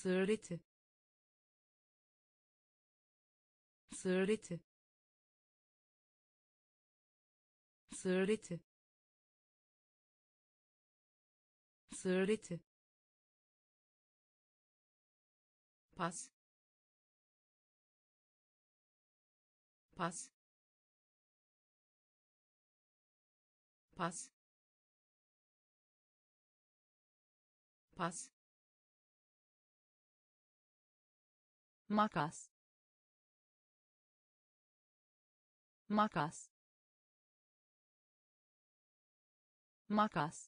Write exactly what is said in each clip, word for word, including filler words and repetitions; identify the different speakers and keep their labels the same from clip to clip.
Speaker 1: sığır eti, sığır eti, sığır eti, sığır eti, pas, pas, pas, pas, makas, makas, makas,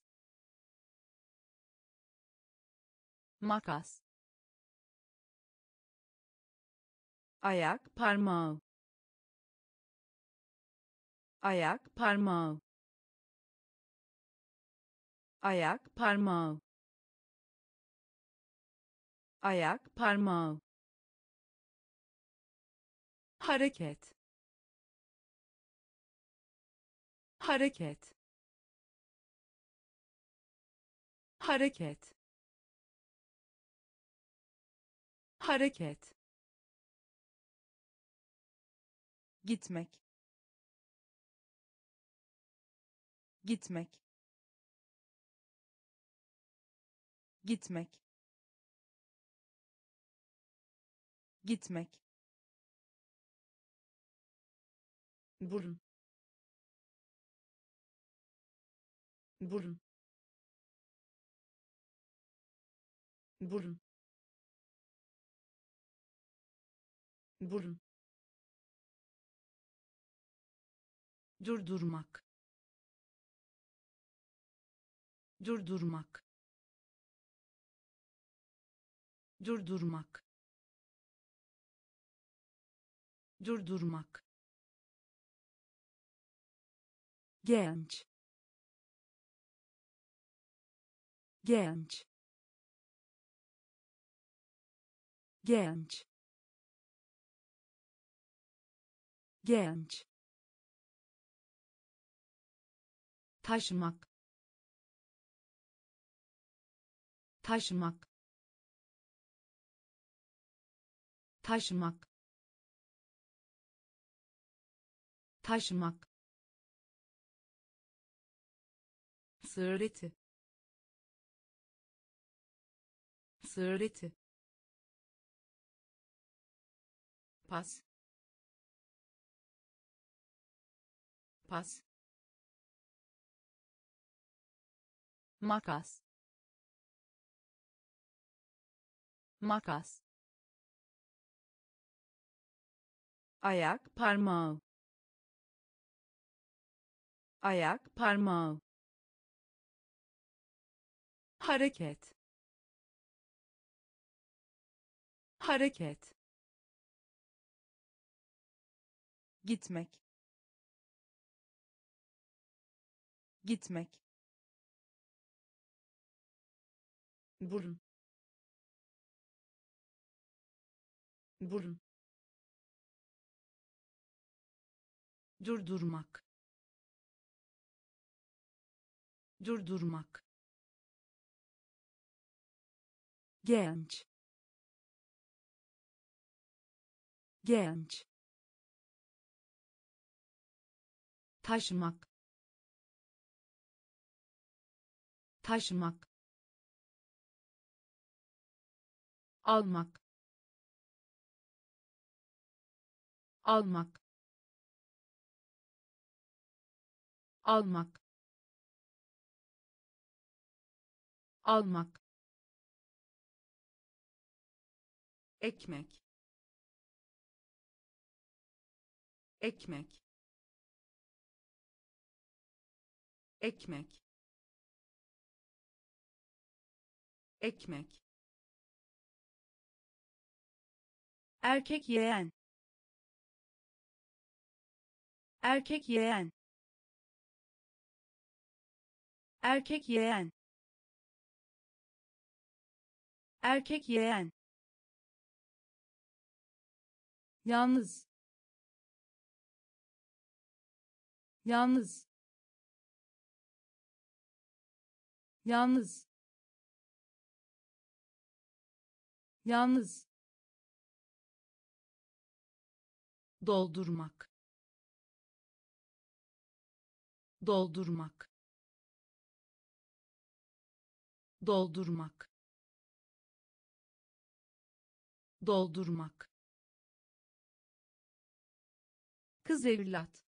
Speaker 1: makas, ayak parmağı, ayak parmağı, ayak parmağı, ayak parmağı, hareket, hareket, hareket, hareket, gitmek, gitmek, gitmek, gitmek, burun, burun, burun, burun, durdurmak, durdurmak, durdurmak, durdurmak, genç, genç, genç, genç, taşımak, taşımak, taşımak, taşımak, sığır eti, sığır eti, pas, pas, makas, makas, ayak parmağı, ayak parmağı, hareket, hareket, gitmek, gitmek, burun, burun, durdurmak, durdurmak, genç, genç, taşımak, taşımak, almak, almak, almak, almak, ekmek, ekmek, ekmek, ekmek, erkek yeğen, erkek yeğen, erkek yeğen, erkek yeğen, yalnız, yalnız, yalnız, Yalnız.
Speaker 2: Doldurmak. Doldurmak. Doldurmak. Doldurmak.
Speaker 1: Kız evlat.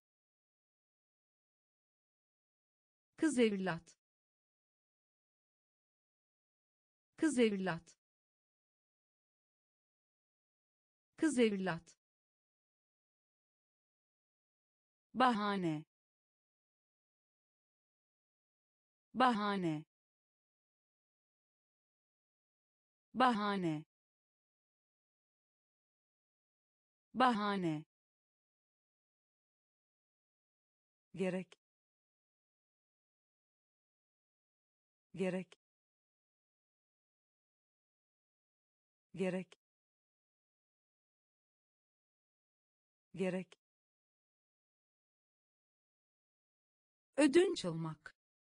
Speaker 1: Kız evlat. Kız evlat. Kız evlat. Bahane. Bahane. Bahane. Bahane. Gerek. Gerek. Gerek. Gerek. Ödünç almak.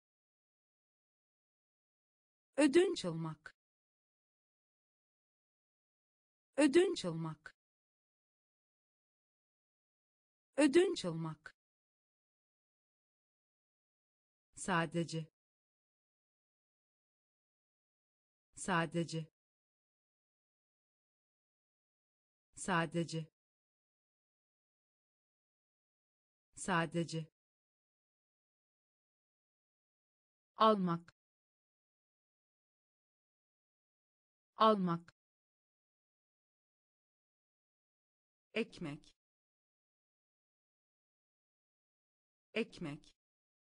Speaker 1: Ödünç almak. Ödünç almak. Ödünç almak. Sadece. Sadece. Sadece. Sadece. Almak. Almak. Ekmek. Ekmek.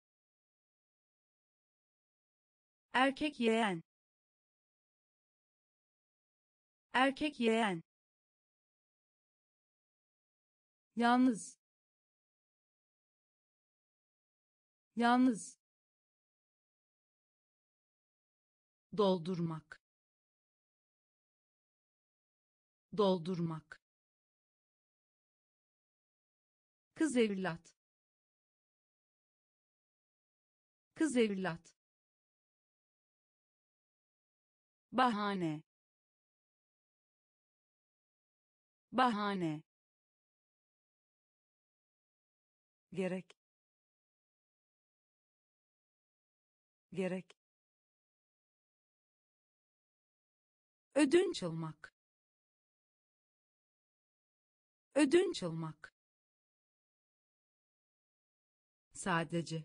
Speaker 1: Erkek yeğen. Erkek yeğen. Yalnız. Yalnız.
Speaker 2: Doldurmak. Doldurmak.
Speaker 1: Kız evlat. Kız evlat. Bahane. Bahane. Gerek. Gerek. Ödünç almak. Ödünç almak. Sadece.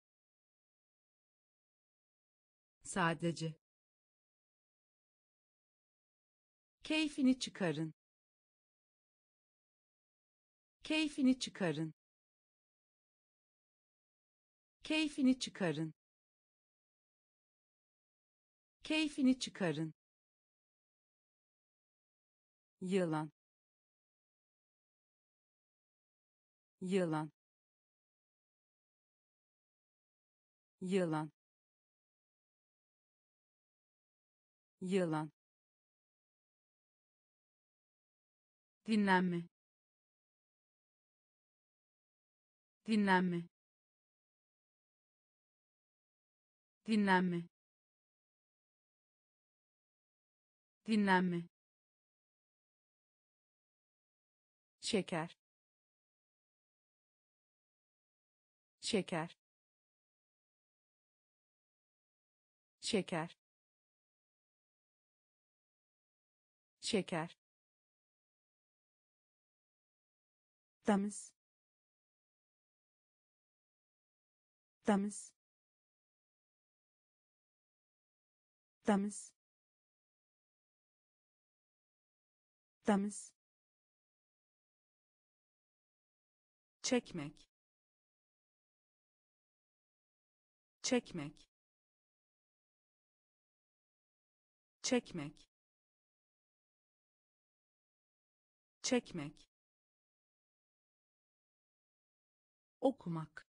Speaker 1: Sadece. Keyfini çıkarın. Keyfini çıkarın. Keyfini çıkarın. Keyfini çıkarın. Yılan. Yılan. Yılan. Yılan. Dinlenme. Dinlenme. Dinlenme. Dinlenme. Şeker. Şeker. Şeker. Şeker. Temiz. Temiz. Temiz. Temiz. Çekmek. Çekmek. Çekmek. Çekmek. Okumak.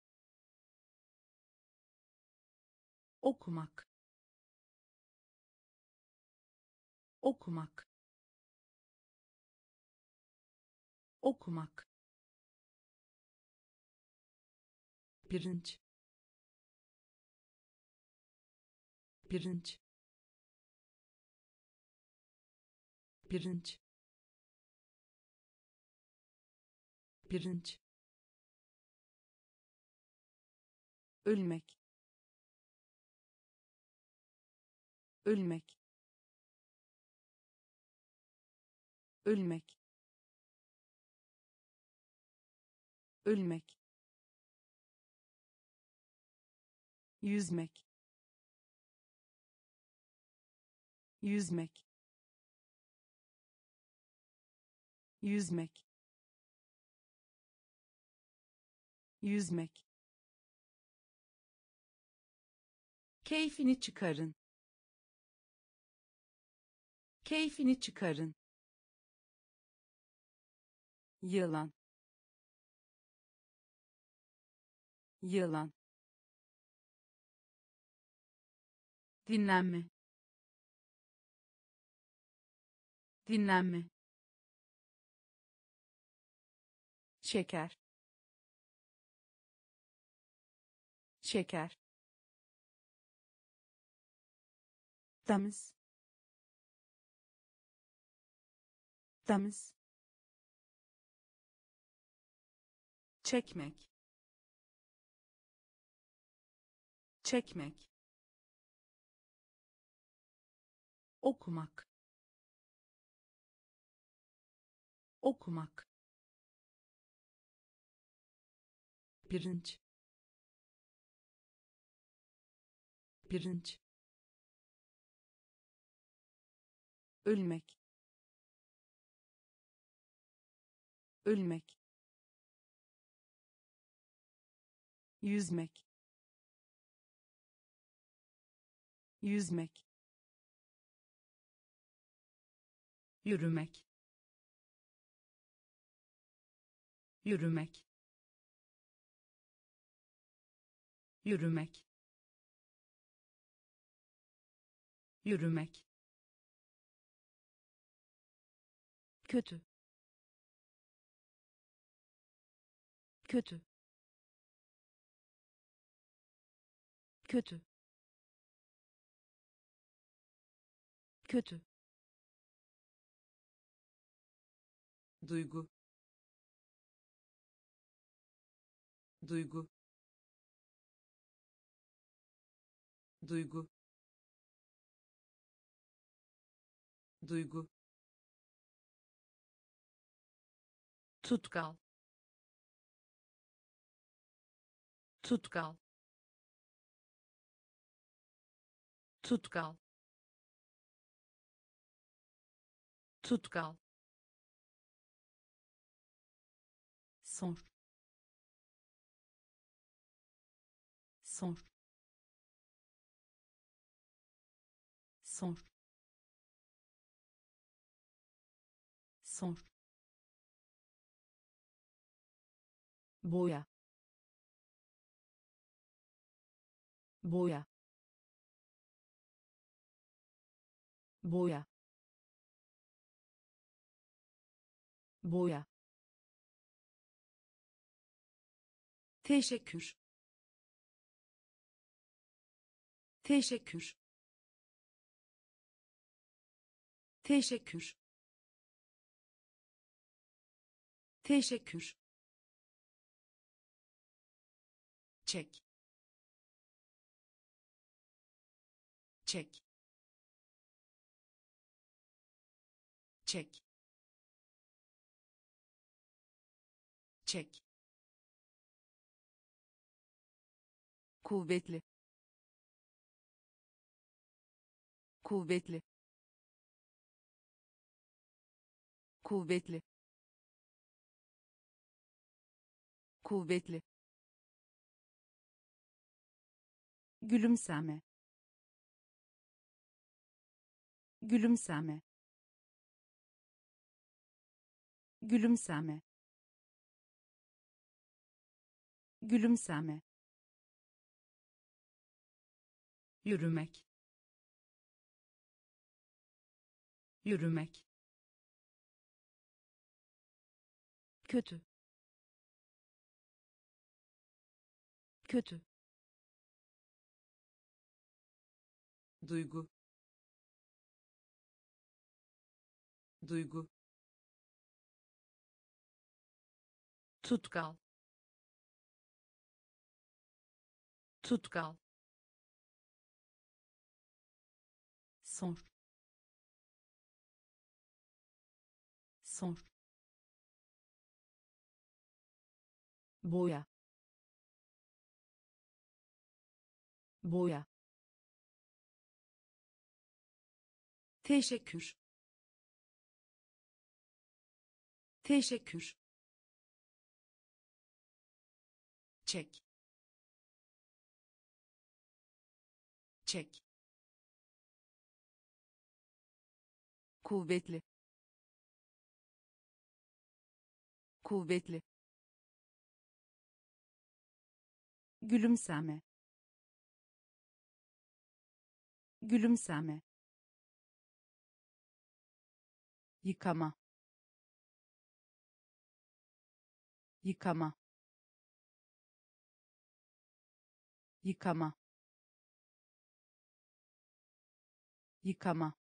Speaker 1: Okumak. Okumak. Okumak. Pirinç. Pirinç. pirinç, pirinç, ölmek, ölmek, ölmek, ölmek, yüzmek, yüzmek, yüzmek, yüzmek, keyfini çıkarın, keyfini çıkarın, yılan, yılan, dinlenme, dinlenme, şeker, şeker, temiz, temiz, çekmek, çekmek, okumak, okumak, pirinç, pirinç, ölmek, ölmek, yüzmek, yüzmek, yürümek, yürümek, yürümek, yürümek, kötü, kötü, kötü, kötü, duygu, duygu, duygu, duygu, tutkal, tutkal, tutkal, tutkal, sor, sor, sor, sor, boya, boya, boya, boya, teşekkür, teşekkür, teşekkür, teşekkür, çek, çek, çek, çek, kuvvetli, kuvvetli, kuvvetli, kuvvetli, gülümseme, gülümseme, gülümseme, gülümseme, yürümek, yürümek, kötü, kötü, duygu, duygu,
Speaker 2: tutkal, tutkal, sor, sor, boya, boya,
Speaker 1: teşekkür, teşekkür, çek, çek, kuvvetli, kuvvetli, gülümseme, gülümseme, yıkama, yıkama, yıkama, yıkama,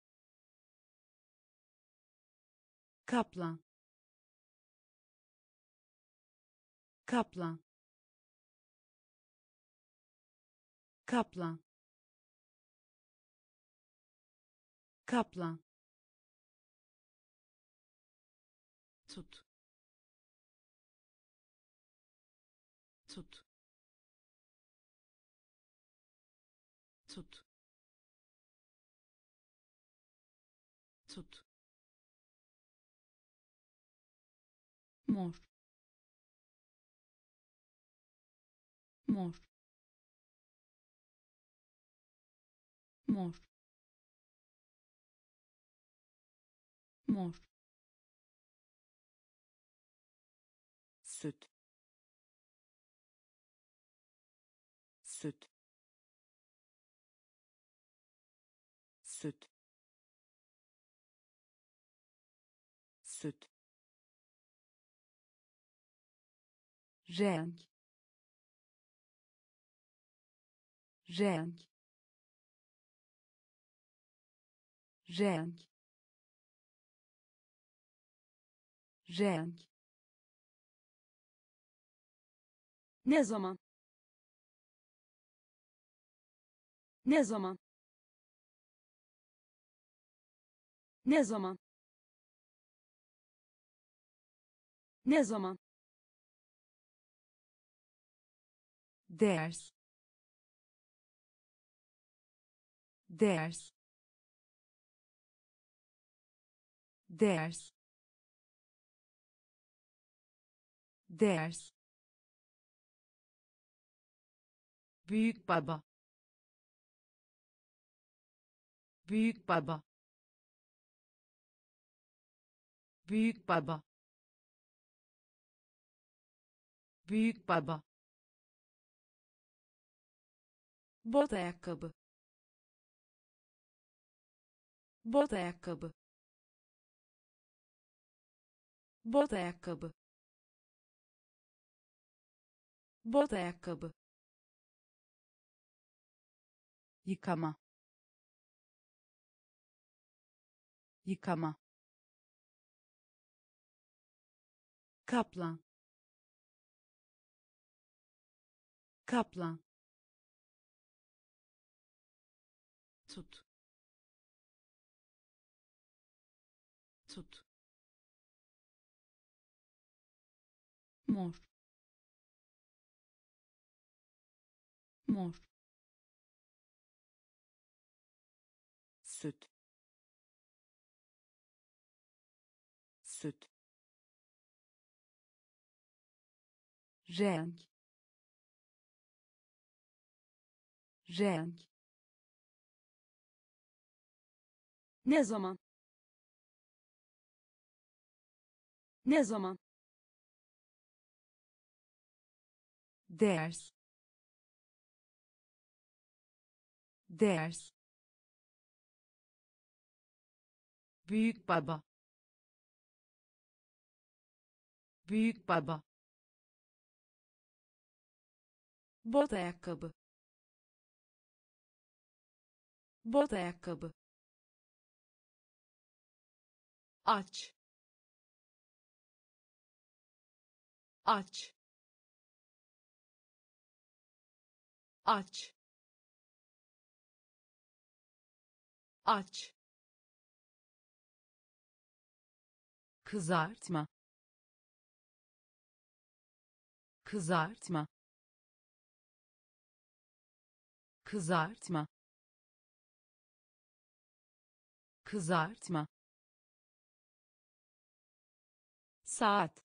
Speaker 1: kaplan, kaplan, kaplan, kaplan, tut, tut, tut, tut, mor, mor, mor, mor, süt, süt, süt, süt, renk, renk, renk, renk,
Speaker 2: ne zaman, ne zaman, ne zaman, ne zaman,
Speaker 1: ders, ders, ders, ders, büyük baba, büyük baba, büyük baba, büyük baba, bot ayakkabı, bot ayakkabı, bot ayakkabı, bot ayakkabı, yıkama, yıkama, kaplan, kaplan, tut, tut, mor, mor, süt, süt, renk, renk,
Speaker 2: ne zaman, ne zaman,
Speaker 1: ders, ders, büyük baba, büyük baba,
Speaker 2: bot ayakkabı, bot ayakkabı,
Speaker 1: aç, aç, aç, aç, kızartma, kızartma, kızartma, kızartma,
Speaker 2: saat,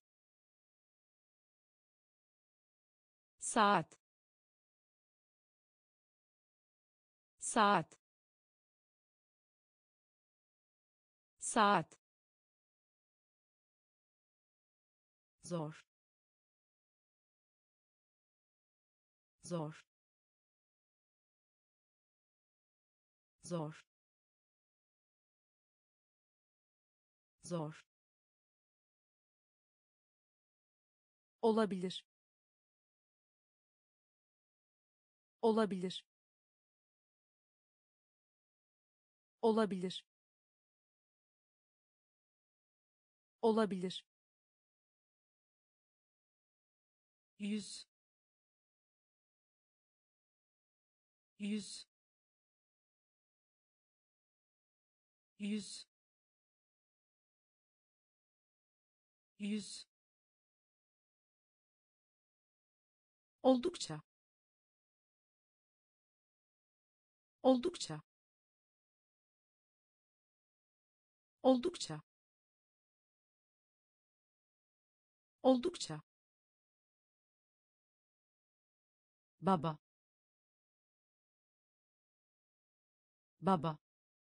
Speaker 2: saat, saat, saat,
Speaker 1: zor, zor, zor, zor,
Speaker 2: olabilir, olabilir, olabilir, olabilir,
Speaker 1: yüz, yüz, yüz, yüz,
Speaker 2: oldukça, oldukça, oldukça, oldukça,
Speaker 1: baba, baba,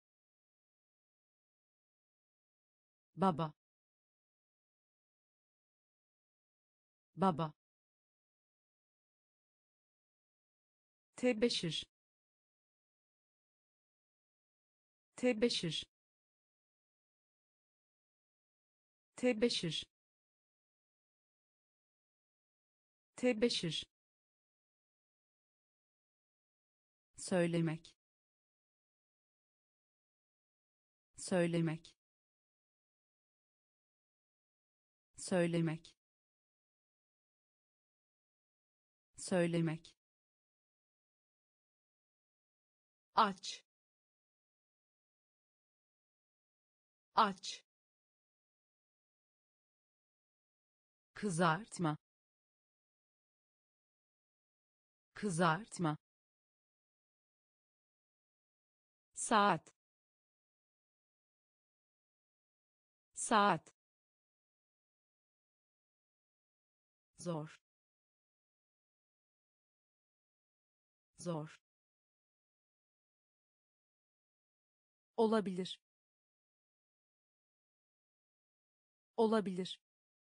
Speaker 1: baba, baba,
Speaker 2: tebeşir, tebeşir, tebeşir, tebeşir,
Speaker 1: söylemek, söylemek, söylemek, söylemek, aç, aç, kızartma, kızartma,
Speaker 2: saat, saat,
Speaker 1: zor, zor,
Speaker 2: olabilir, olabilir,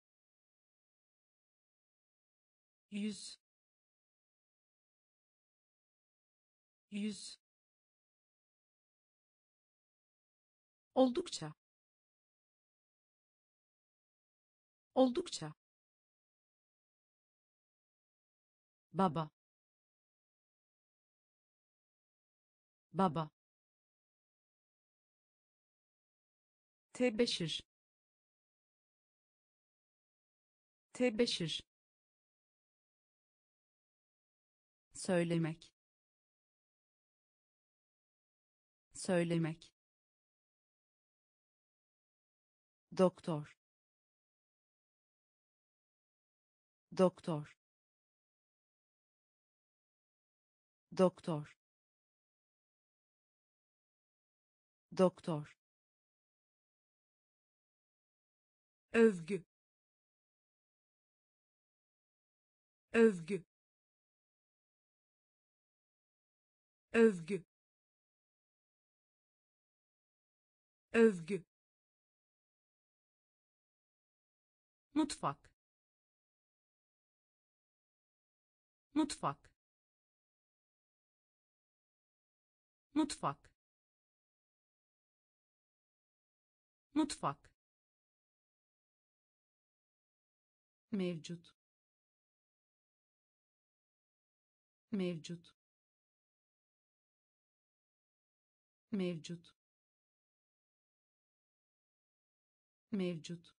Speaker 1: yüz, yüz,
Speaker 2: oldukça, oldukça,
Speaker 1: baba, baba,
Speaker 2: tebeşir, tebeşir,
Speaker 1: söylemek, söylemek, doktor, doktor, doktor, doktor, övgü, övgü, övgü, övgü,
Speaker 2: mutfak, mutfak, mutfak, mutfak,
Speaker 1: mevcut, mevcut, mevcut, mevcut,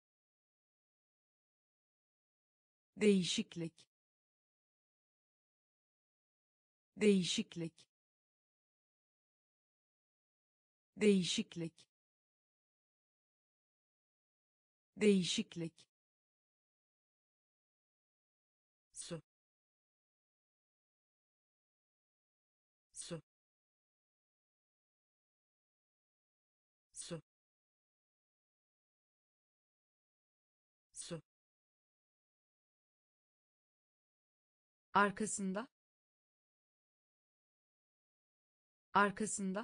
Speaker 2: değişiklik, değişiklik, değişiklik, değişiklik,
Speaker 1: su, su, su, su,
Speaker 2: arkasında, arkasında,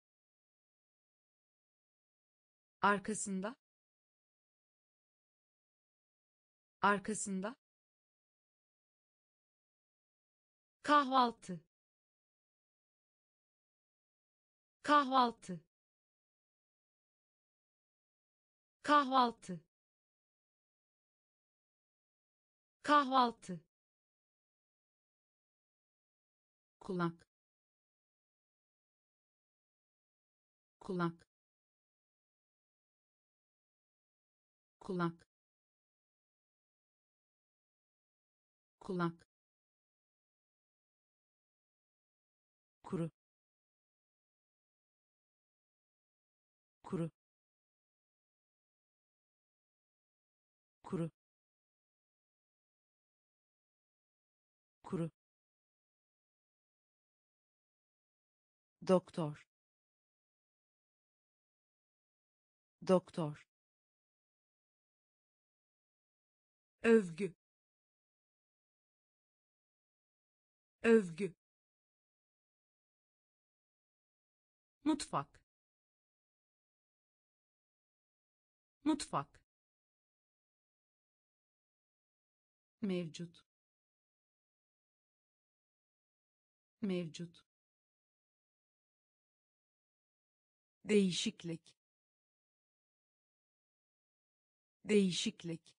Speaker 2: arkasında, arkasında, kahvaltı, kahvaltı, kahvaltı, kahvaltı,
Speaker 1: kulak, kulak, kulak, kulak, kuru, kuru, kuru, kuru, doktor, doktor,
Speaker 2: övgü, övgü, mutfak, mutfak,
Speaker 1: mevcut, mevcut,
Speaker 2: değişiklik, değişiklik,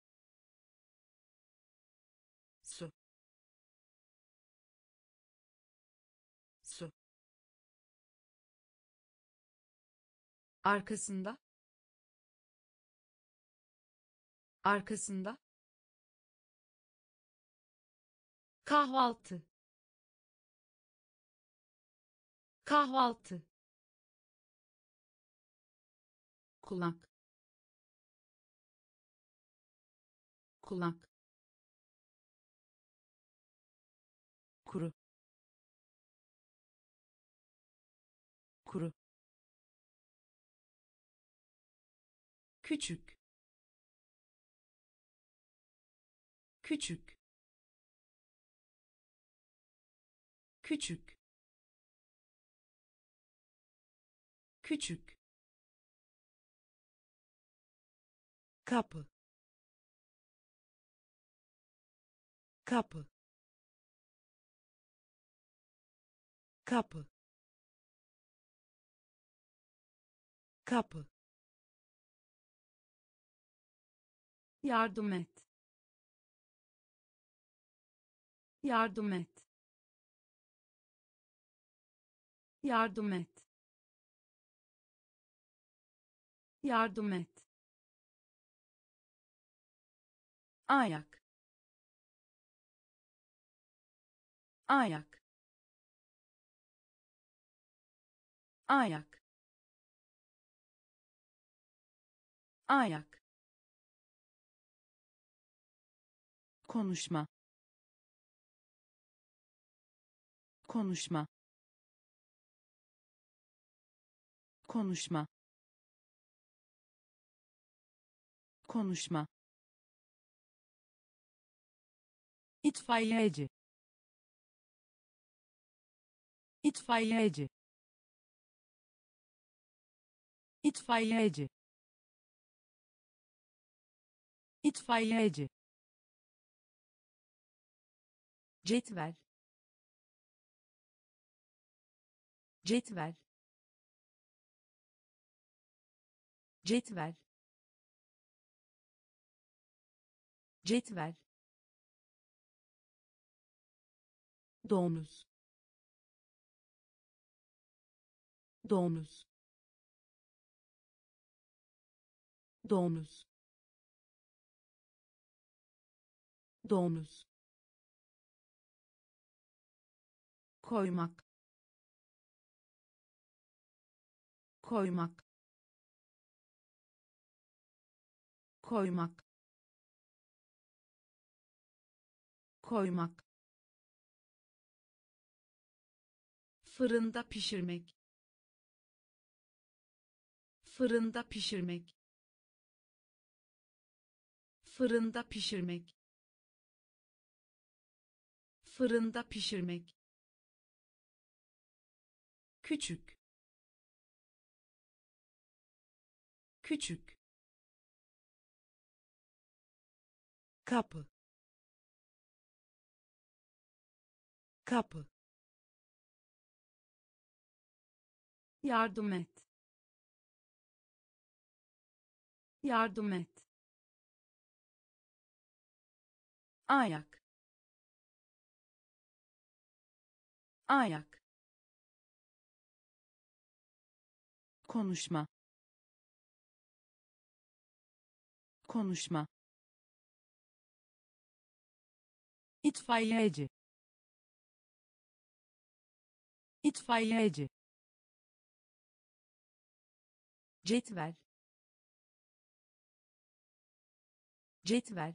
Speaker 1: su, su,
Speaker 2: arkasında, arkasında, kahvaltı, kahvaltı,
Speaker 1: kulak, kulak, kuru, kuru,
Speaker 2: küçük, küçük, küçük, küçük, kapı, kapı, kapı, kapı,
Speaker 1: yardım et, yardım et, yardım et, yardım et,
Speaker 2: ayak, ayak, ayak, ayak,
Speaker 1: konuşma, konuşma, konuşma, konuşma, itfaiyeci, itfaiyeci, itfaiyeci, itfaiyeci,
Speaker 2: cetvel, cetvel, cetvel, cetvel,
Speaker 1: domuz, domuz, domuz domuz koymak koymak koymak koymak fırında pişirmek fırında pişirmek fırında pişirmek fırında pişirmek küçük küçük kapı kapı yardım et yardım et ayak ayak konuşma konuşma itfaiyeci itfaiyeci
Speaker 2: cetvel cetvel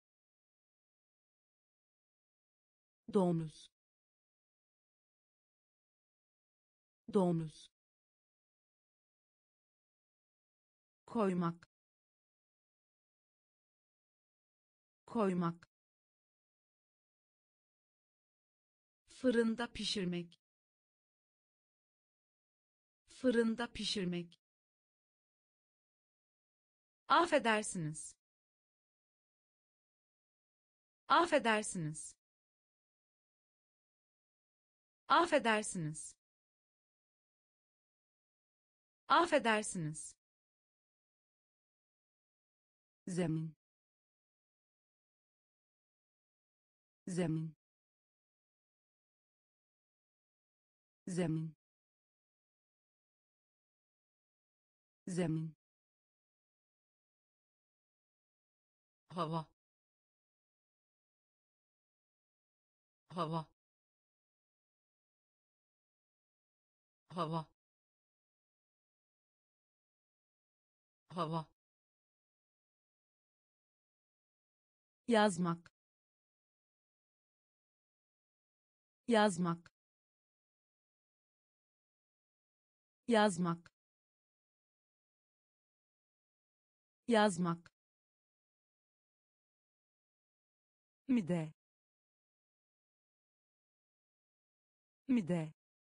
Speaker 1: domuz domuz koymak koymak
Speaker 2: fırında pişirmek fırında pişirmek affedersiniz affedersiniz affedersiniz affedersiniz
Speaker 1: zemin zemin zemin zemin
Speaker 2: hava hava hava hava
Speaker 1: yazmak yazmak yazmak yazmak mide mide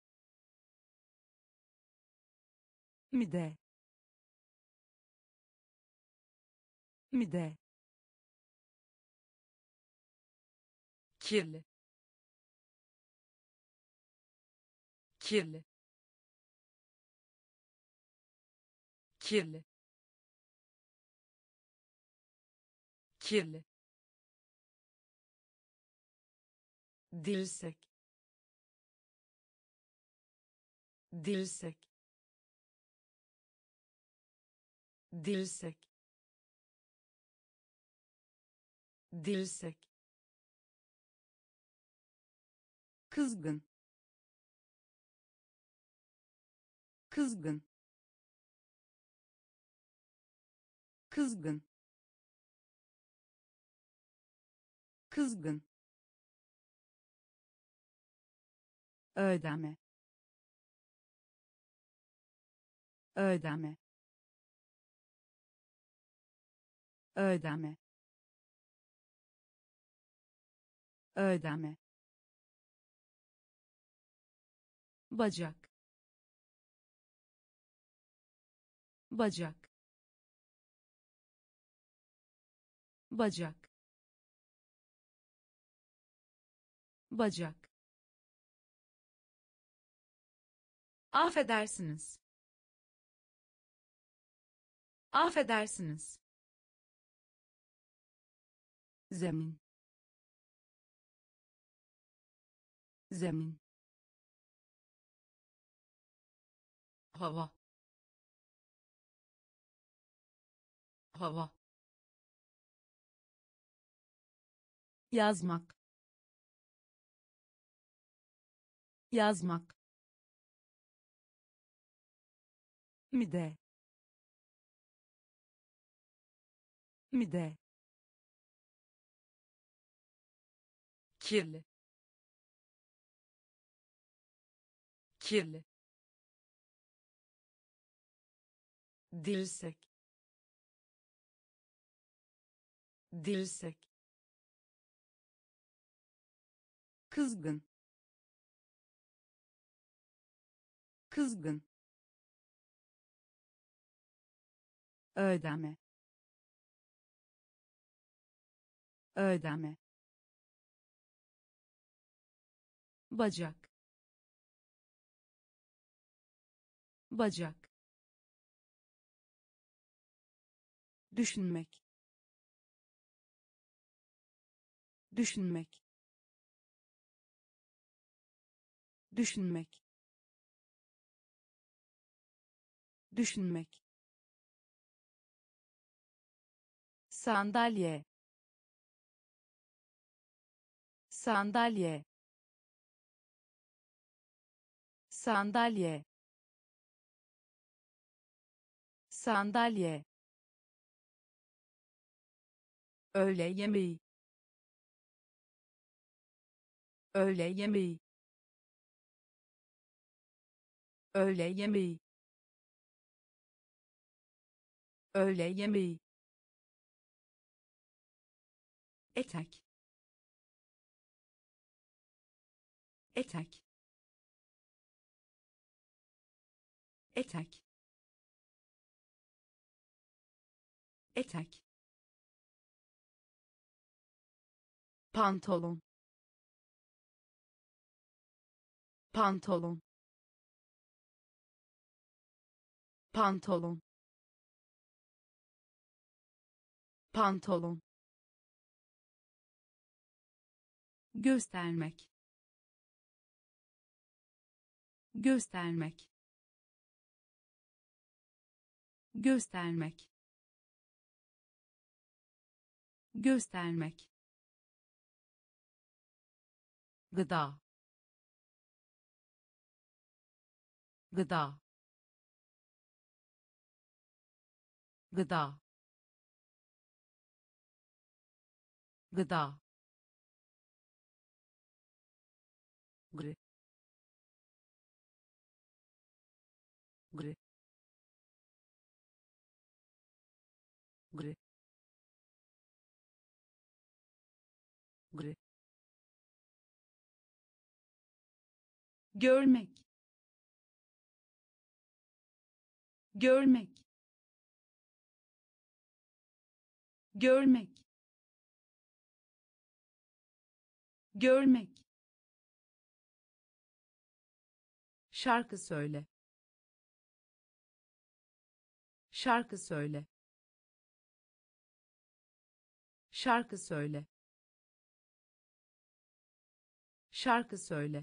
Speaker 1: mide mide
Speaker 2: kirli kirli kirli kirli dirsek dirsek dirsek dirsek
Speaker 1: kızgın kızgın kızgın kızgın ödeme ödeme ödeme ödeme bacak bacak bacak bacak
Speaker 2: affedersiniz affedersiniz
Speaker 1: zemin zemin
Speaker 2: hava hava,
Speaker 1: yazmak, yazmak, mide, mide,
Speaker 2: kirli, kirli, dirsek, dirsek,
Speaker 1: kızgın, kızgın, ödeme, ödeme, bacak, bacak, düşünmek, düşünmek, düşünmek, düşünmek, sandalye, sandalye, sandalye, sandalye, öğle yemeği, öğle yemeği, öğle yemeği, öğle yemeği,
Speaker 2: etek, etek, etek, etek,
Speaker 1: pantolon, pantolon, pantolon, pantolon, göstermek, göstermek, göstermek, göstermek, gıda, gıda, gıda, gıda, gri, gri, gri, gri, görmek, görmek, görmek, görmek, şarkı söyle, şarkı söyle, şarkı söyle, şarkı söyle,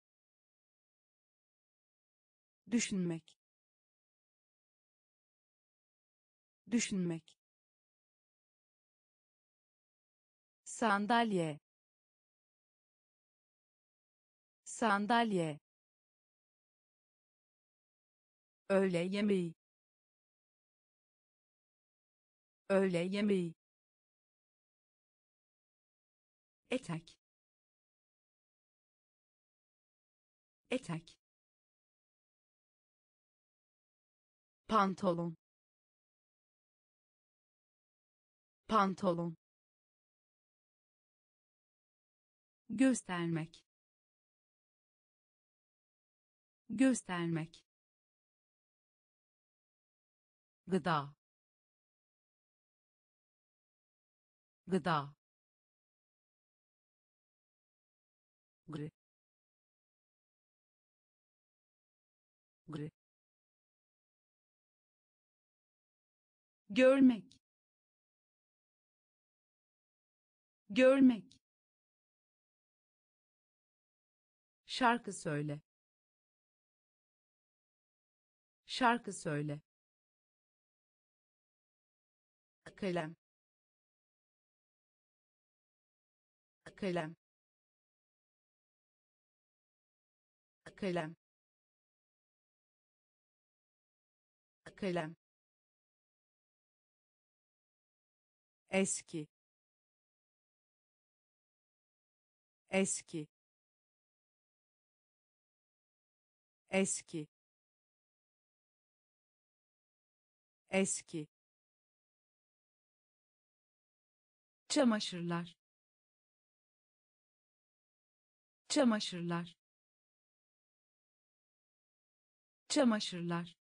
Speaker 1: düşünmek, düşünmek, sandalye, sandalye, öğle yemeği, öğle yemeği,
Speaker 2: etek, etek,
Speaker 1: pantolon, pantolon, göstermek, göstermek, gıda, gıda, gri, gri, görmek, görmek, şarkı söyle, şarkı söyle, kalem kalem kalem kalem
Speaker 2: eski eski eski eski
Speaker 1: çamaşırlar çamaşırlar çamaşırlar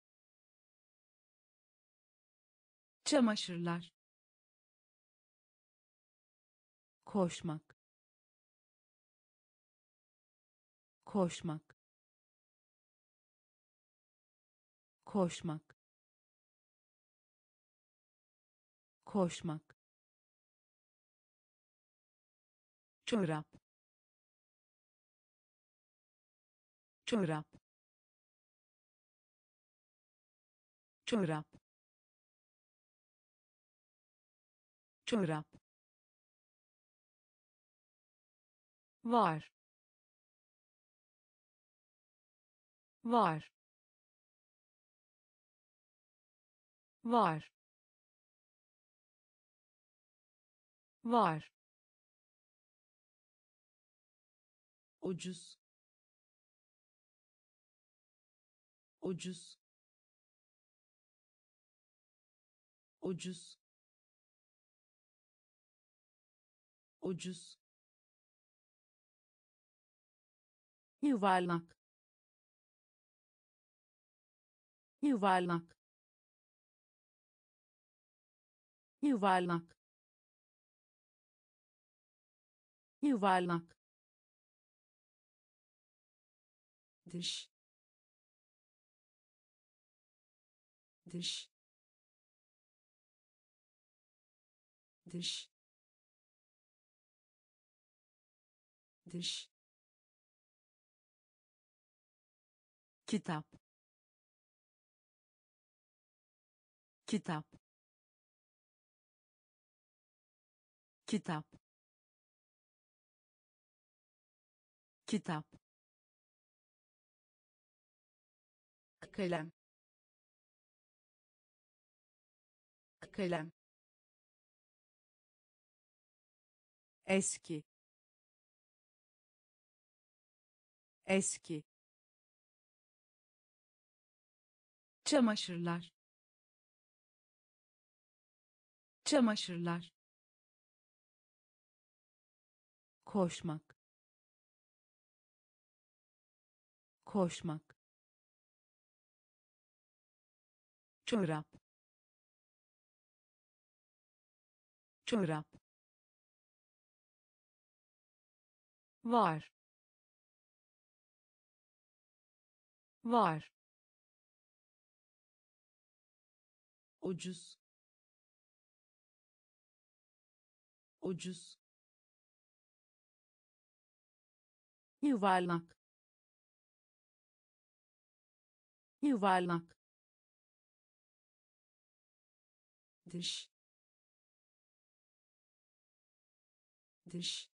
Speaker 1: çamaşırlar
Speaker 2: koşmak koşmak koşmak koşmak çorap çorap çorap çorap var var var var
Speaker 1: ucuz ucuz ucuz ucuz
Speaker 2: yuvarlak yuvarlak yuvarlak yuvarlak
Speaker 1: dış dış dış dış
Speaker 2: kitap kitap kitap kitap
Speaker 1: kalem kalem
Speaker 2: eski eski
Speaker 1: çamaşırlar çamaşırlar
Speaker 2: koşmak koşmak çorap çorap var var
Speaker 1: ucuz ucuz
Speaker 2: yuvarlak yuvarlak
Speaker 1: dış dış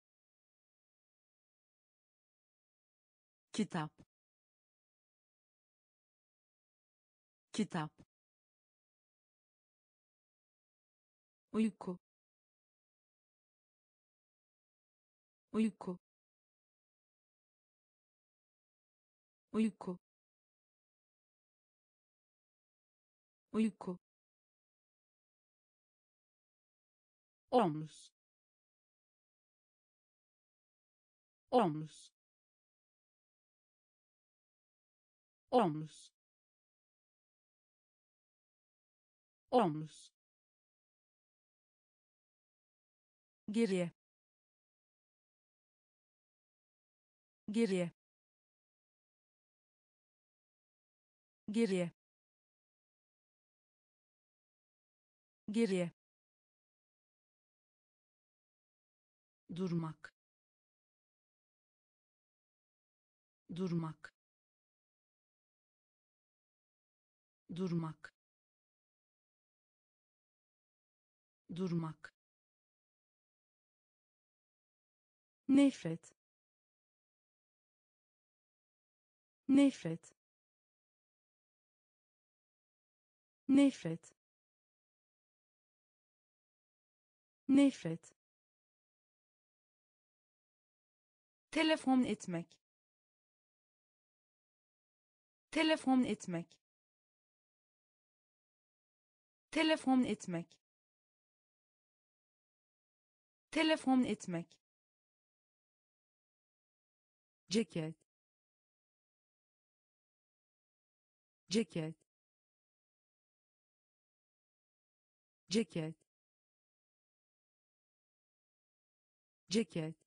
Speaker 2: kitap kitap
Speaker 1: uyku uyku uyku uyku omuz omuz omuz omuz
Speaker 2: geriye geriye geriye geriye
Speaker 1: durmak durmak durmak durmak,
Speaker 2: nefret, nefret, nefret, nefret, telefon etmek, telefon etmek, telefon etmek, telefon etmek, ceket, ceket, ceket, ceket,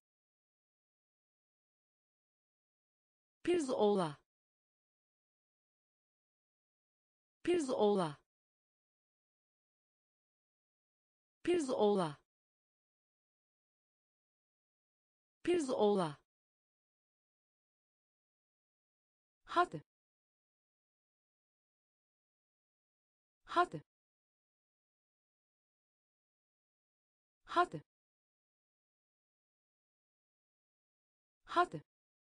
Speaker 2: pirzola, pirzola, pirzola, pirzola, hadi, hadi, hadi, hadi,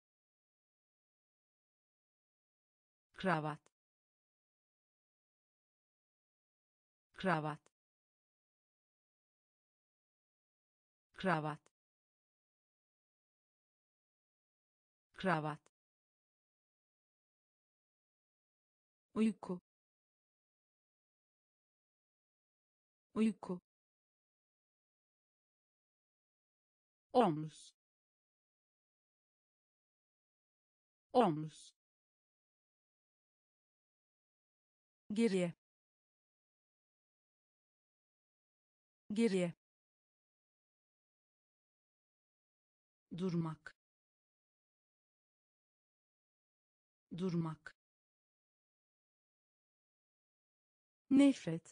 Speaker 2: kravat, kravat, kravat, kravat, uyku, uyku,
Speaker 1: omuz, omuz,
Speaker 2: geriye, geriye,
Speaker 1: durmak, durmak,
Speaker 2: nefret,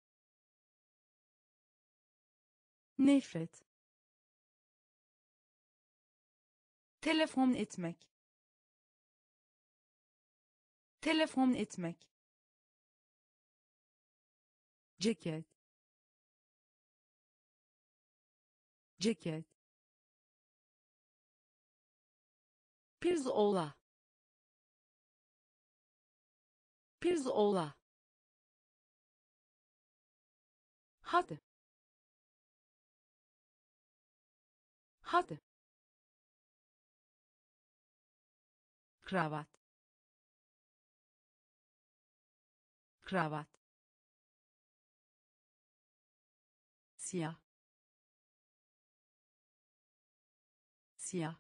Speaker 2: nefret, telefon etmek, telefon etmek, ceket, ceket, pirzola, pirzola, hadi, hadi,
Speaker 1: kravat, kravat, siyah, siyah,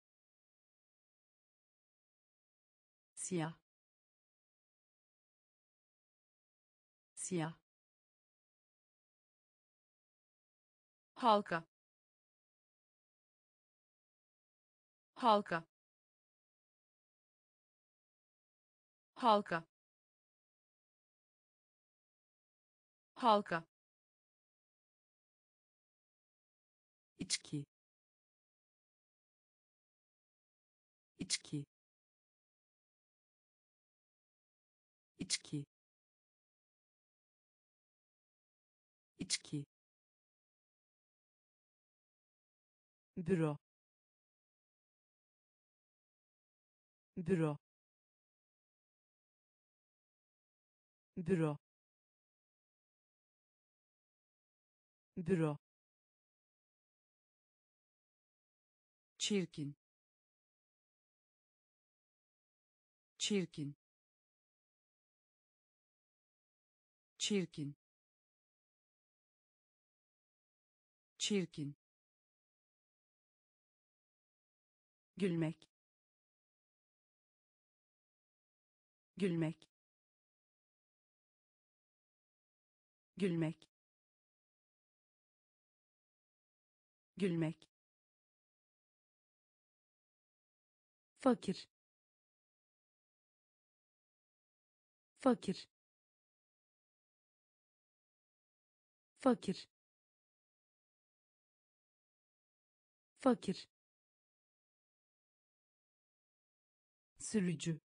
Speaker 1: siyah, siyah, halka, halka, halka, halka,
Speaker 2: içki, içki, içki, içki, büro, büro, büro, büro,
Speaker 1: çirkin, çirkin, çirkin, çirkin,
Speaker 2: gülmek, gülmek, gülmek, gülmek, fakir, fakir, fakir, fakir, sürücü,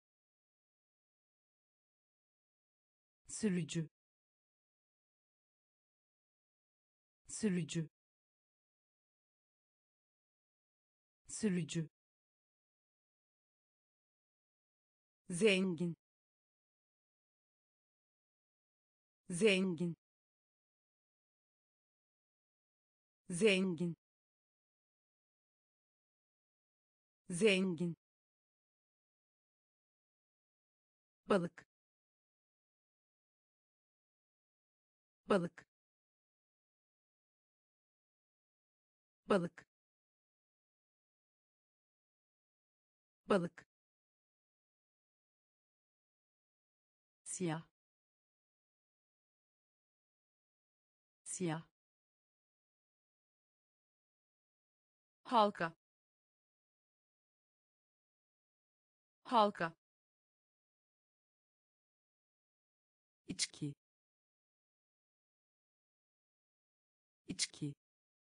Speaker 2: sürücü, sürücü sürücü zengin zengin zengin zengin balık balık balık balık siyah siyah
Speaker 1: halka halka
Speaker 2: içki içki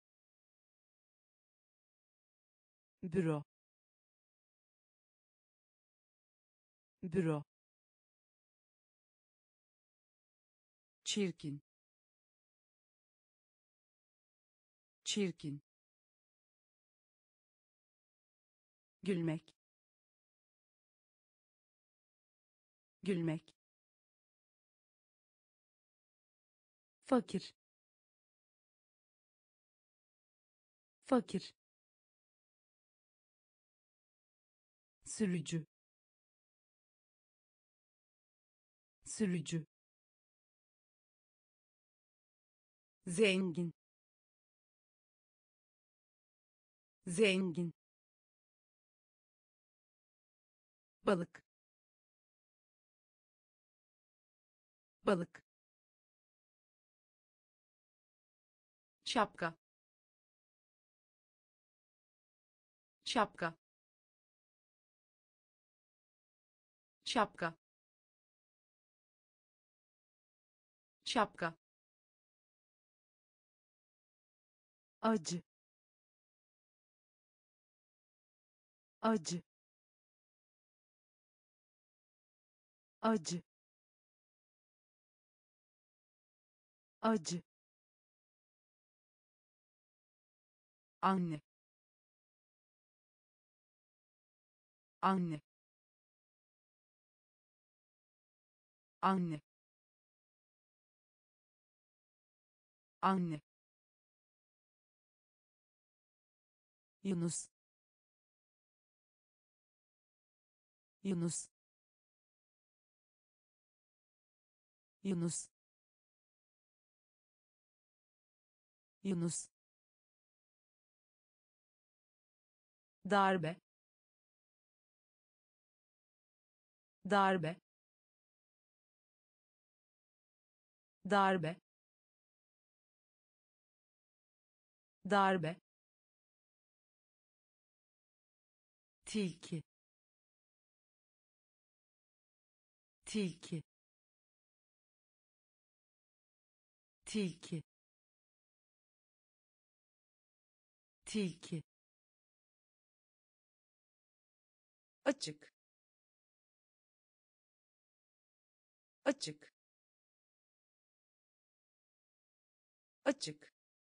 Speaker 2: büro büro
Speaker 1: çirkin çirkin
Speaker 2: gülmek gülmek fakir fakir sürücü sürücü zengin zengin balık balık
Speaker 1: şapka şapka şapka şapka
Speaker 2: acı acı acı acı
Speaker 1: anne anne anne anne
Speaker 2: Yunus Yunus Yunus Yunus darbe darbe darbe darbe tilki tilki tilki tilki
Speaker 1: açık açık açık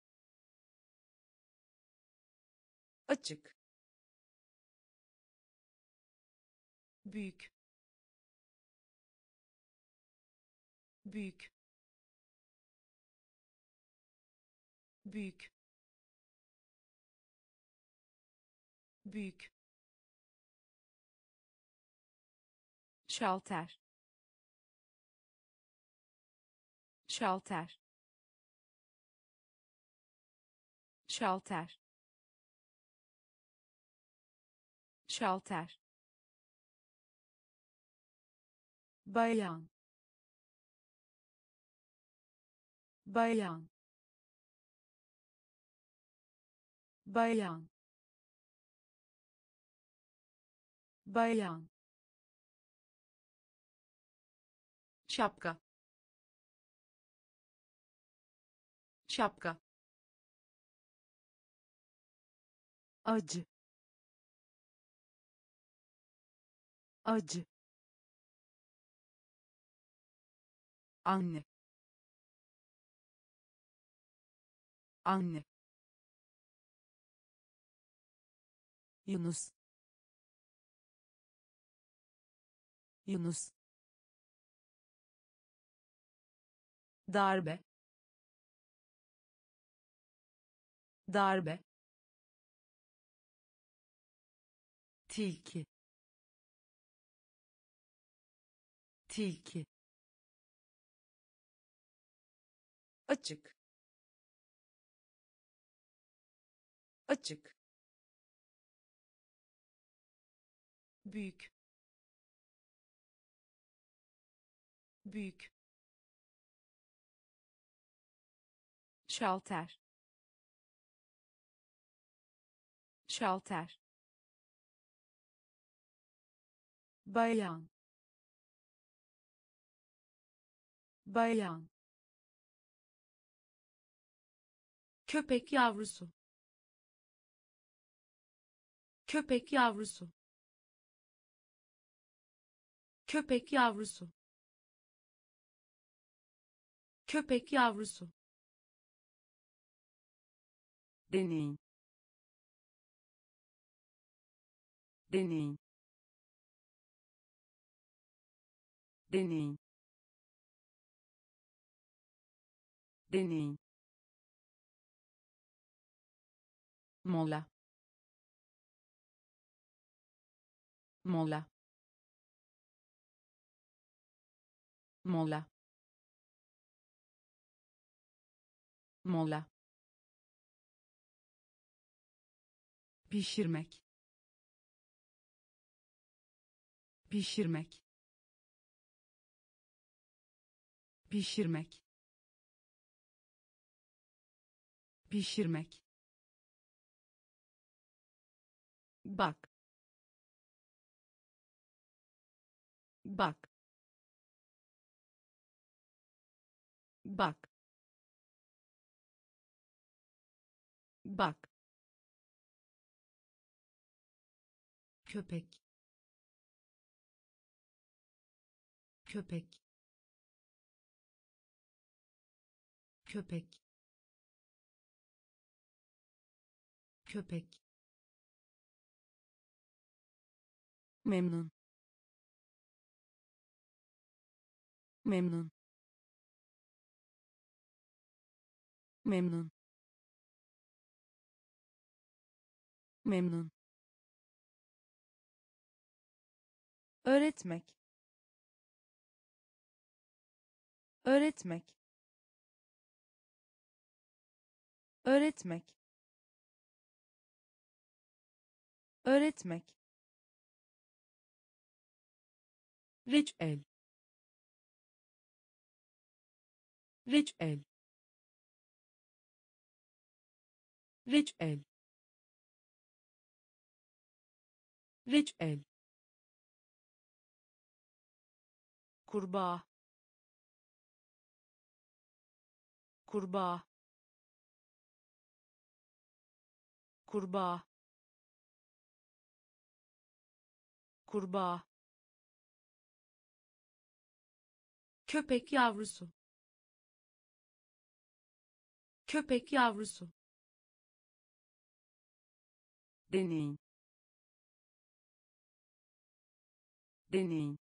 Speaker 1: açık
Speaker 2: büyük büyük büyük büyük şalter şalter şalter şalter bayan bayan bayan bayan
Speaker 1: şapka şapka
Speaker 2: acı acı
Speaker 1: anne
Speaker 2: anne, Yunus, Yunus, darbe, darbe, tilki, tilki,
Speaker 1: açık, açık,
Speaker 2: büyük, büyük, şalter, şalter, bayan, bayan,
Speaker 1: köpek yavrusu, köpek yavrusu, köpek yavrusu, köpek yavrusu,
Speaker 2: deney, deney, deney, deney, mola, mola, mola, mola, pişirmek, pişirmek, pişirmek, pişirmek,
Speaker 1: bak, bak, bak, bak,
Speaker 2: köpek, köpek, köpek, köpek, memnun, memnun, memnun, memnun, öğretmek, öğretmek, öğretmek, öğretmek,
Speaker 1: reçel, reçel, reçel, reçel,
Speaker 2: kurbağa, kurbağa, kurbağa, kurbağa,
Speaker 1: köpek yavrusu, köpek yavrusu,
Speaker 2: deney, deney,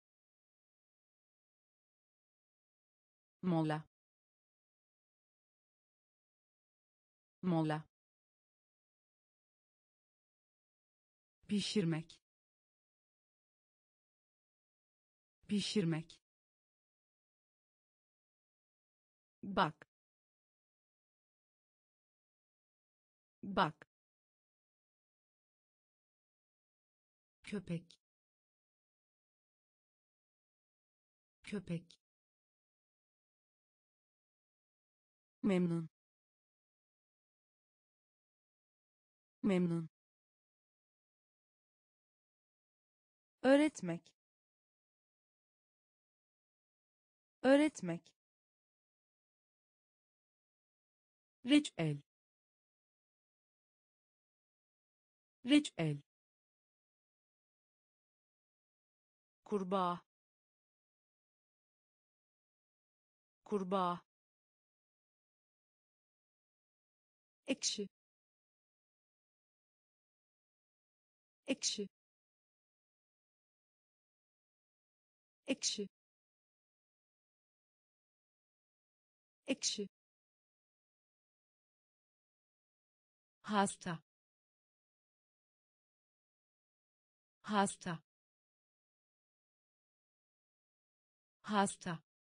Speaker 2: mola, mola, pişirmek, pişirmek,
Speaker 1: bak, bak,
Speaker 2: köpek, köpek, memnun, memnun, öğretmek, öğretmek,
Speaker 1: reçel, reçel,
Speaker 2: kurbağa, kurbağa,
Speaker 1: ekşi ekşi ekşi ekşi hasta hasta hasta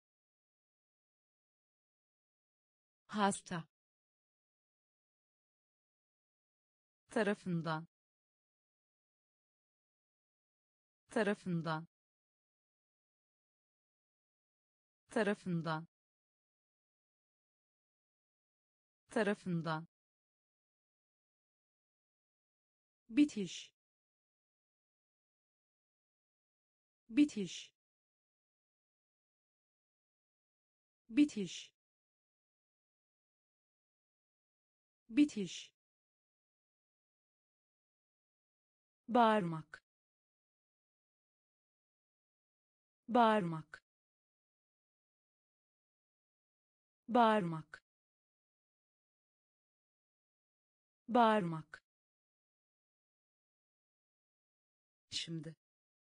Speaker 1: hasta
Speaker 2: tarafından tarafından tarafından tarafından
Speaker 1: bitiş bitiş bitiş bitiş bağırmak bağırmak bağırmak bağırmak
Speaker 2: şimdi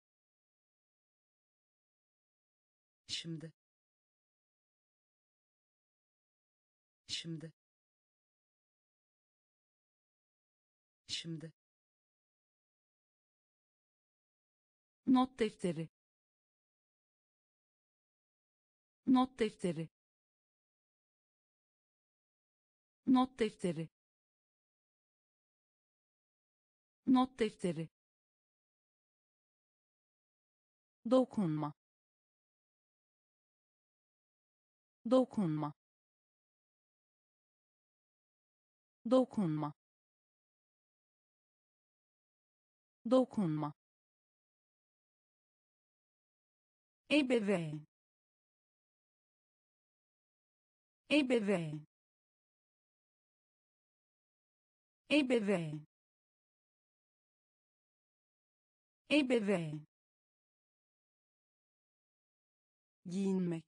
Speaker 2: şimdi şimdi şimdi
Speaker 1: not defteri not defteri not defteri not defteri dokunma dokunma dokunma dokunma ebeveyn ebeveyn ebeveyn ebeveyn giyinmek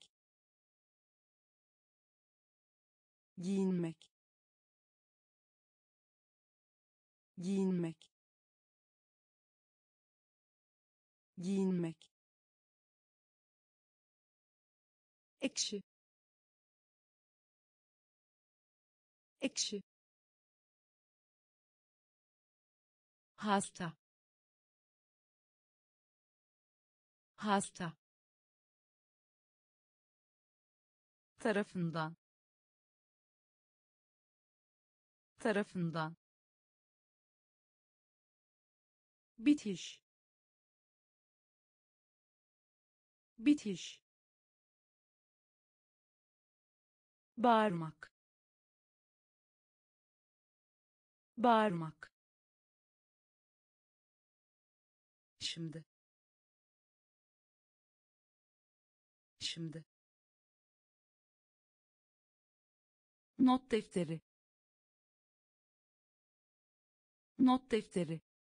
Speaker 1: giyinmek giyinmek giyinmek ekşi ekşi hasta hasta
Speaker 2: tarafından tarafından
Speaker 1: bitiş bitiş bağırmak bağırmak
Speaker 2: şimdi şimdi
Speaker 1: not defteri not defteri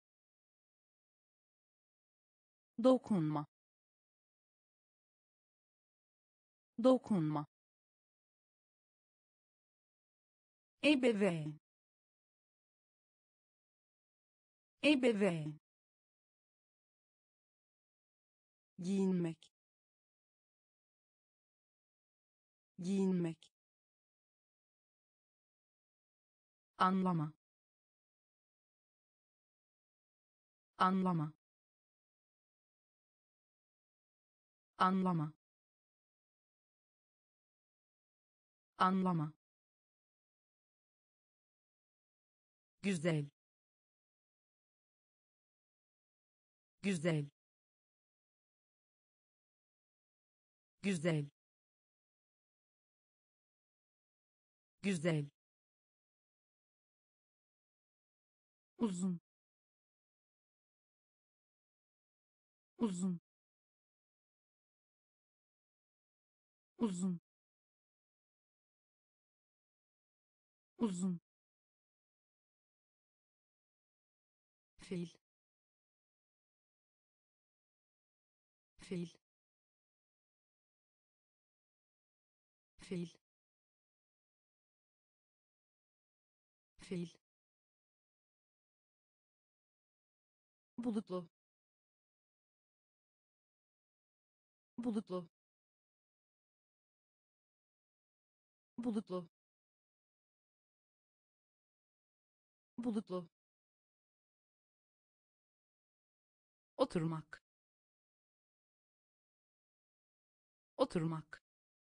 Speaker 1: dokunma dokunma ebeveyn ebeveyn giyinmek giyinmek anlama anlama anlama anlama güzel güzel güzel güzel uzun uzun uzun uzun fil fil fil fiil,
Speaker 2: bulutlu, bulutlu, bulutlu, bulutlu, oturmak, oturmak,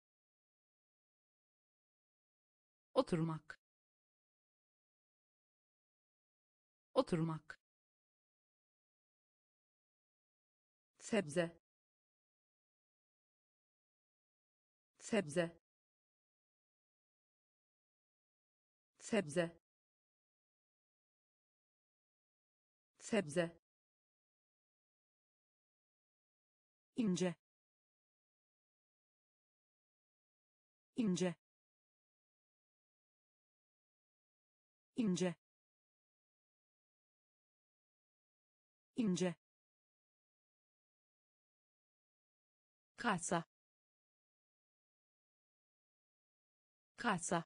Speaker 2: oturmak, oturmak, sebze, sebze, sebze, sebze,
Speaker 1: ince, ince, ince, ince, kasa, kasa,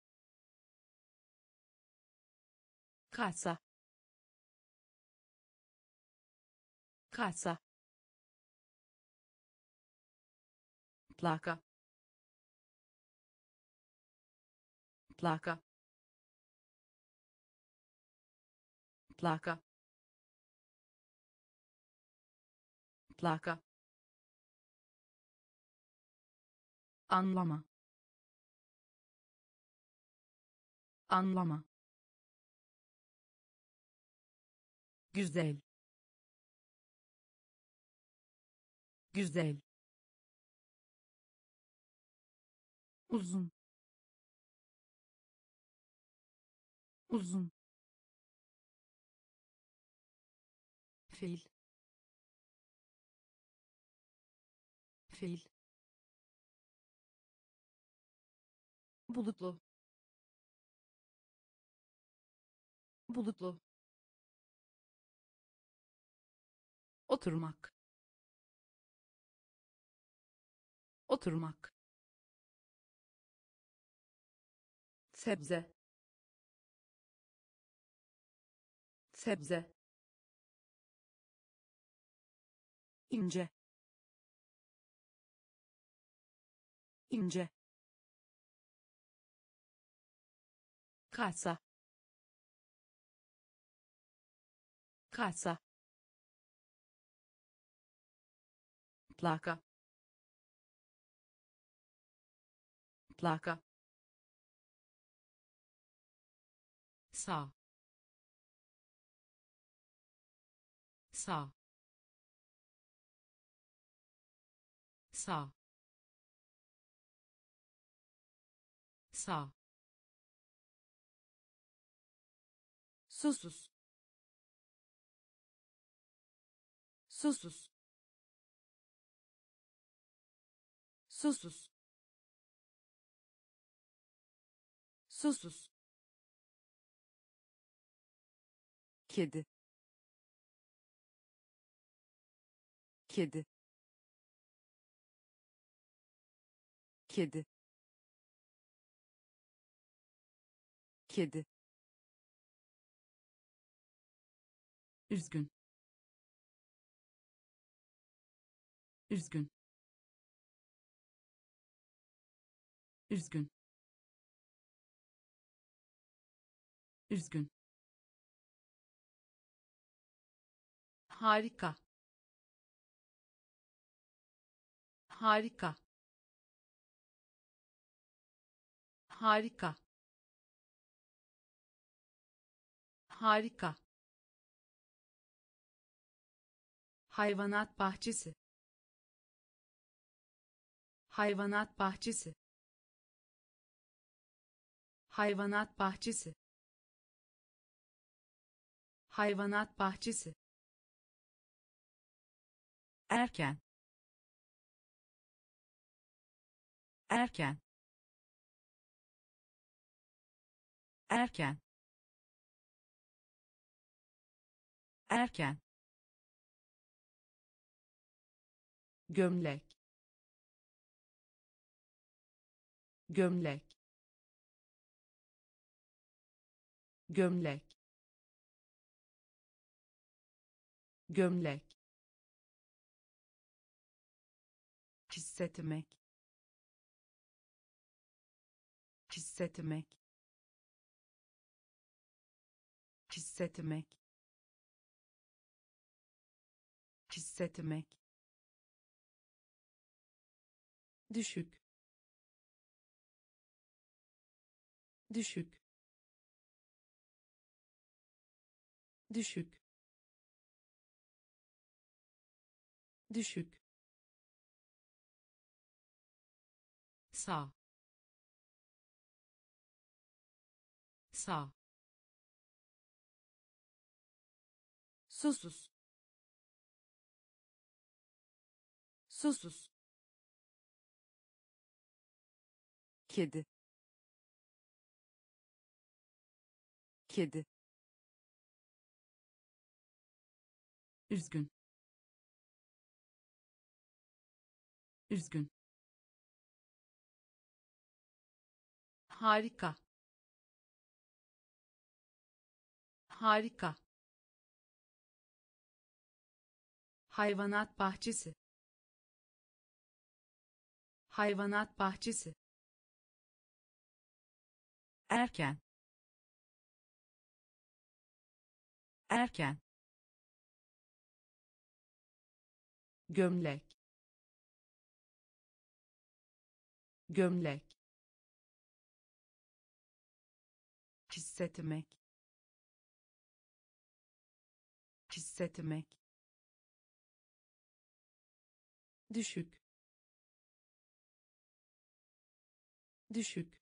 Speaker 1: kasa, kasa, plaka, plaka, plaka, plaka, anlama, anlama, güzel, güzel, uzun, uzun, fiil, fiil,
Speaker 2: bulutlu, bulutlu, oturmak, oturmak, sebze, sebze,
Speaker 1: ince, ince, kasa, kasa,
Speaker 2: plaka, plaka, sağ, sağ, sağ, sağ, susuz, susuz, susuz, susuz,
Speaker 1: kedi, kedi, kedi, kedi,
Speaker 2: üzgün, üzgün, üzgün, üzgün, harika, harika, harika, harika, hayvanat bahçesi, hayvanat bahçesi, hayvanat bahçesi, hayvanat bahçesi, erken, erken, erken, erken, gömlek, gömlek, gömlek, gömlek, hissetmek, hissetmek, hissetmek, hissetmek, düşük, düşük, düşük, düşük, sağ, sağ, susuz, susuz,
Speaker 1: kedi, kedi,
Speaker 2: üzgün, üzgün, harika, harika, hayvanat bahçesi, hayvanat bahçesi, erken, erken, gömlek, gömlek, hissetmek, hissetmek, düşük, düşük,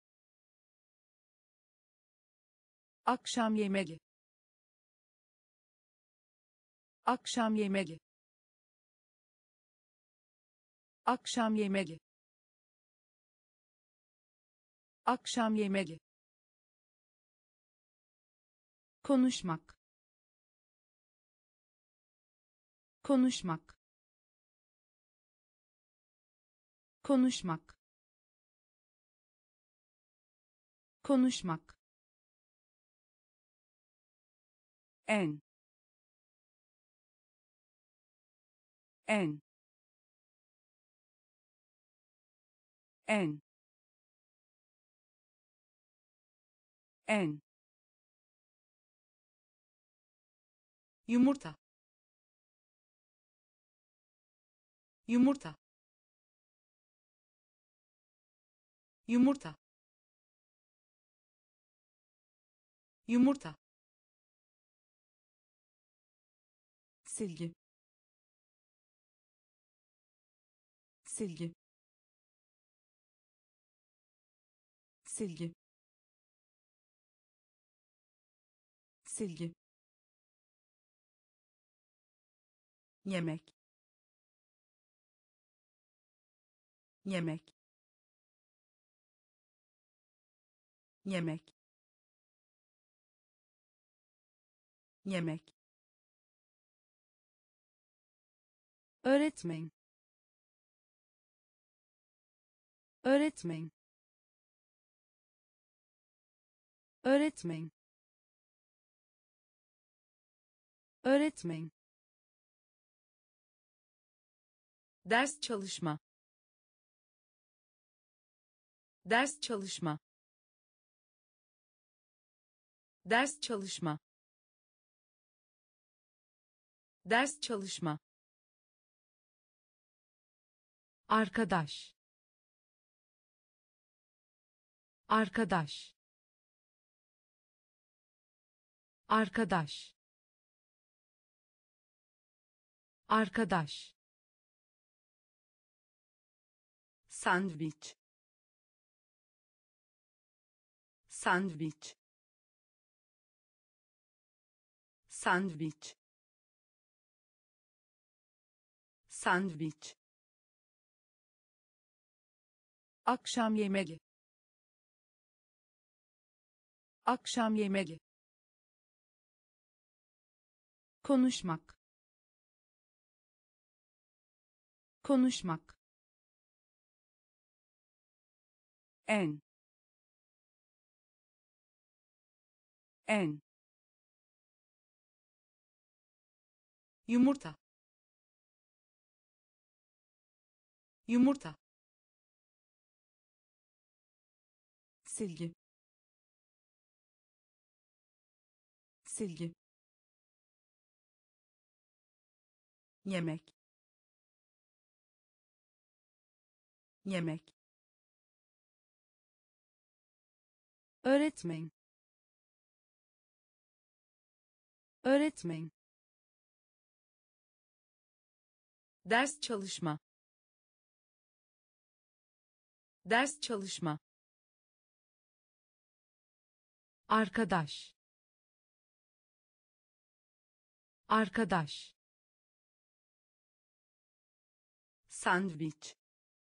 Speaker 2: akşam yemeği, akşam yemeği, akşam yemeği, akşam yemeği, konuşmak, konuşmak, konuşmak, konuşmak, en, en, en, en, yumurta, yumurta, yumurta, yumurta, silgi, silgi, silgi, silgi, yemek, yemek, yemek, yemek, öğretmen, öğretmen, öğretmen, öğretmen, ders çalışma, ders çalışma, ders çalışma, ders çalışma, arkadaş, arkadaş, arkadaş, arkadaş, sandviç, sandviç, sandviç, sandviç, akşam yemeği, akşam yemeği, konuşmak, konuşmak, en,
Speaker 1: en,
Speaker 2: yumurta, yumurta,
Speaker 1: silgi, silgi, yemek, yemek, öğretmen, öğretmen,
Speaker 2: ders çalışma, ders çalışma, arkadaş, arkadaş,
Speaker 1: sandviç,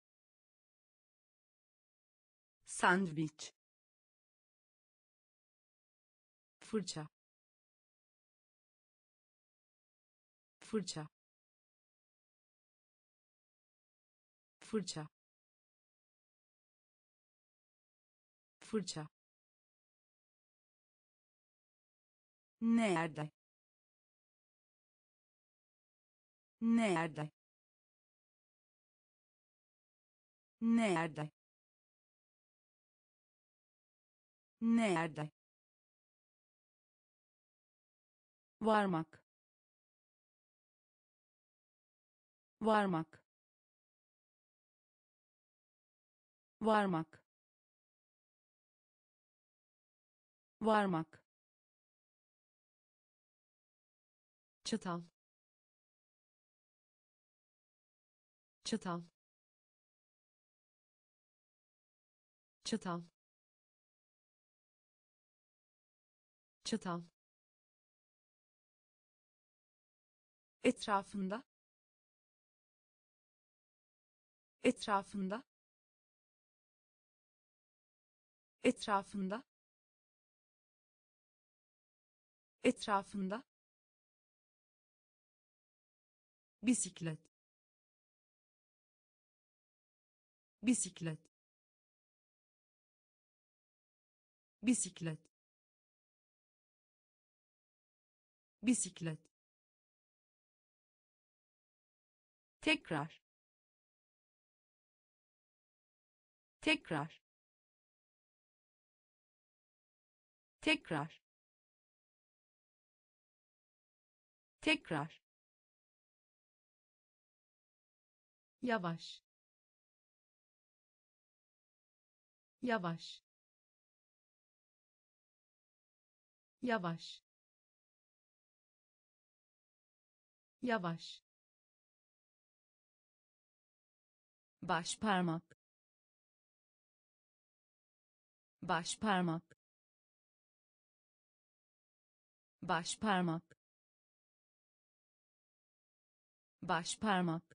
Speaker 1: sandviç,
Speaker 2: fırça, fırça, fırça, fırça,
Speaker 1: nerede, nerede, nerede, nerede,
Speaker 2: varmak, varmak, varmak, varmak, çatal, çatal, çatal, çatal, etrafında, etrafında, etrafında, etrafında, bisiklet, bisiklet, bisiklet, bisiklet,
Speaker 1: tekrar, tekrar, tekrar, tekrar,
Speaker 2: yavaş, yavaş, yavaş, yavaş,
Speaker 1: baş parmak, baş parmak, baş parmak, baş parmak,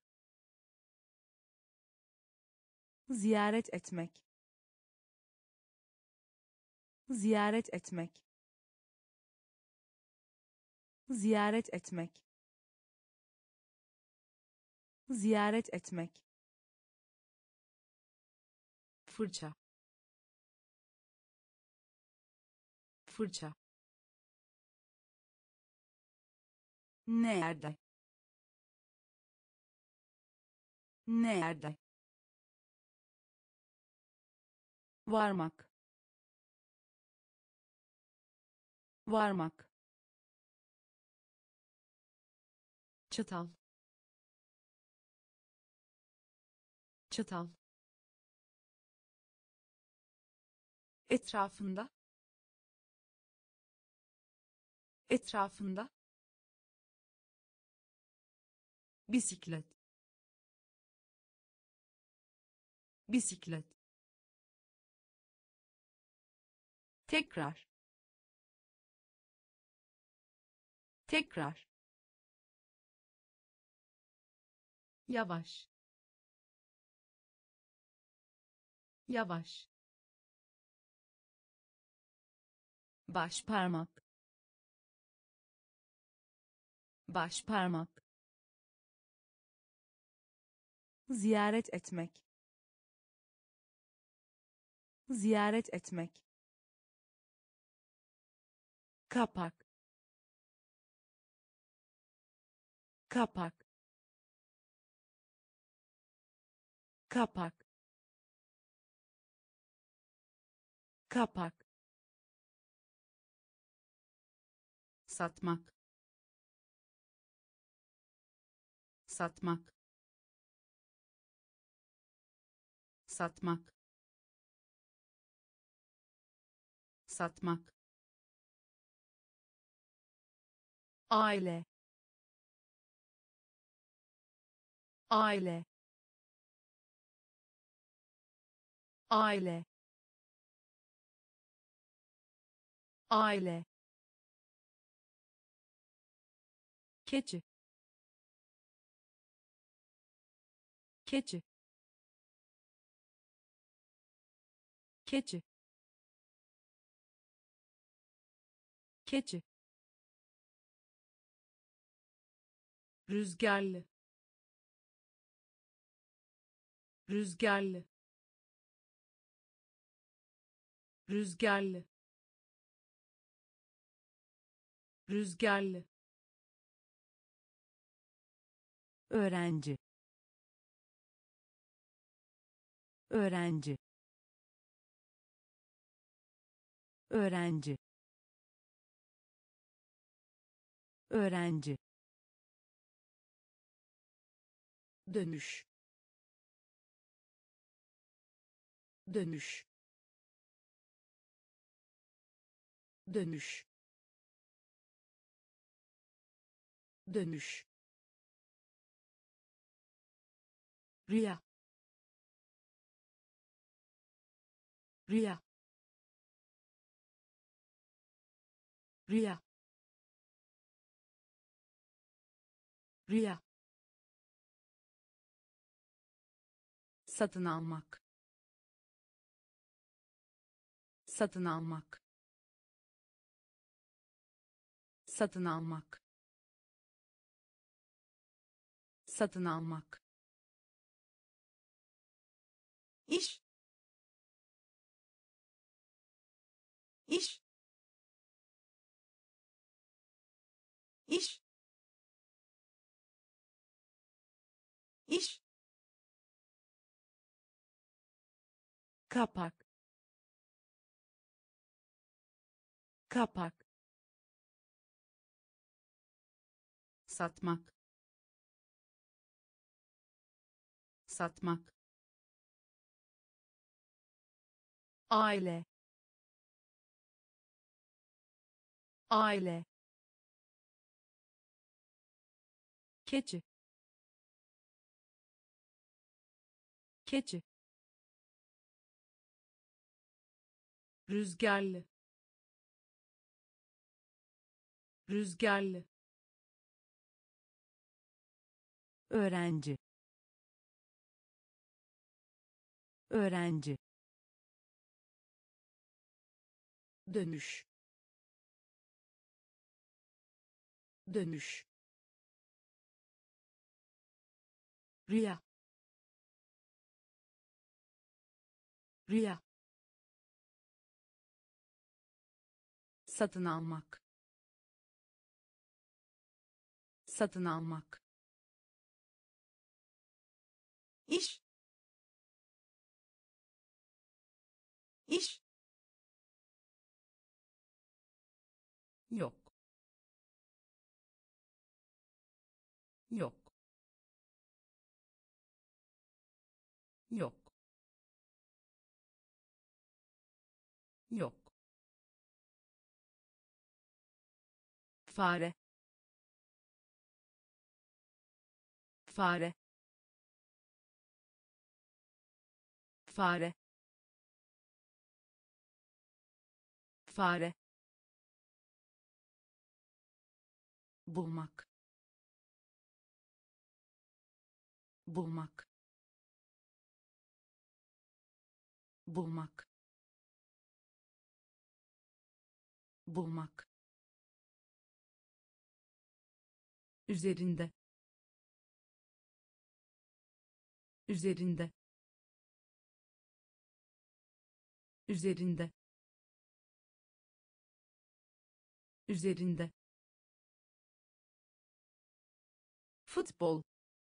Speaker 1: ziyaret etmek, ziyaret etmek, ziyaret etmek, ziyaret etmek,
Speaker 2: fırça, fırça,
Speaker 1: nerede, nerede,
Speaker 2: varmak, varmak, çatal, çatal, etrafında, etrafında, bisiklet, bisiklet,
Speaker 1: tekrar, tekrar,
Speaker 2: yavaş, yavaş,
Speaker 1: baş parmak, baş parmak, ziyaret etmek, ziyaret etmek, kapak, kapak, kapak, kapak,
Speaker 2: satmak, satmak, satmak, satmak,
Speaker 1: aile, aile, aile, aile, keçi, keçi, keçi, keçi,
Speaker 2: rüzgarlı, rüzgarlı, rüzgarlı, rüzgarlı,
Speaker 1: öğrenci, öğrenci, öğrenci, öğrenci,
Speaker 2: dönüş, dönüş, dönüş, dönüş,
Speaker 1: rüya, rüya, rüya, rüya,
Speaker 2: satın almak, satın almak, satın almak, satın almak,
Speaker 1: iş, iş, iş, iş, kapak, kapak,
Speaker 2: satmak, satmak,
Speaker 1: aile, aile, keçi, keçi,
Speaker 2: rüzgarlı, rüzgarlı,
Speaker 1: öğrenci, öğrenci,
Speaker 2: dönüş, dönüş,
Speaker 1: rüya, rüya,
Speaker 2: satın almak, satın almak,
Speaker 1: iş, iş,
Speaker 2: yok, yok, yok, yok,
Speaker 1: fare, fare, fare, fare,
Speaker 2: bulmak, bulmak, bulmak, bulmak, üzerinde, üzerinde, üzerinde, üzerinde,
Speaker 1: futbol,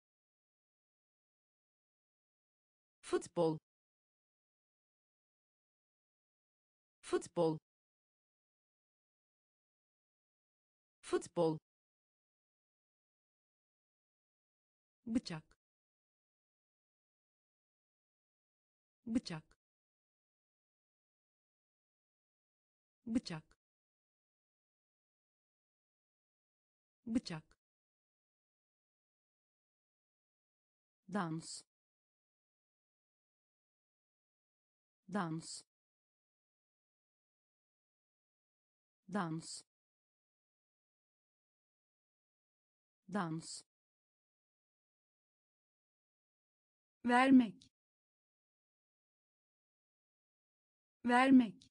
Speaker 1: futbol, futbol, futbol,
Speaker 2: bıçak, bıçak, bıçak, bıçak,
Speaker 1: dans, dans, dans, dans,
Speaker 2: vermek, vermek,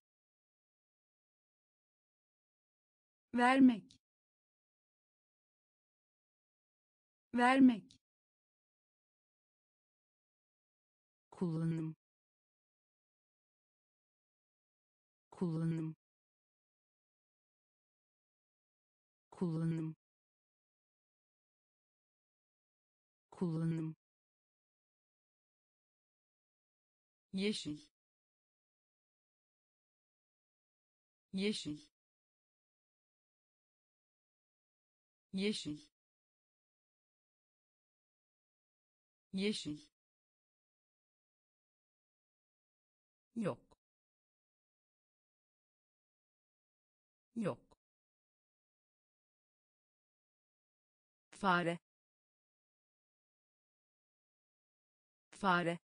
Speaker 2: vermek, vermek,
Speaker 1: kullanım, kullanım, kullanım, kullanım, yeşil, yeşil, yeşil, yeşil, yok, yok, fare, fare,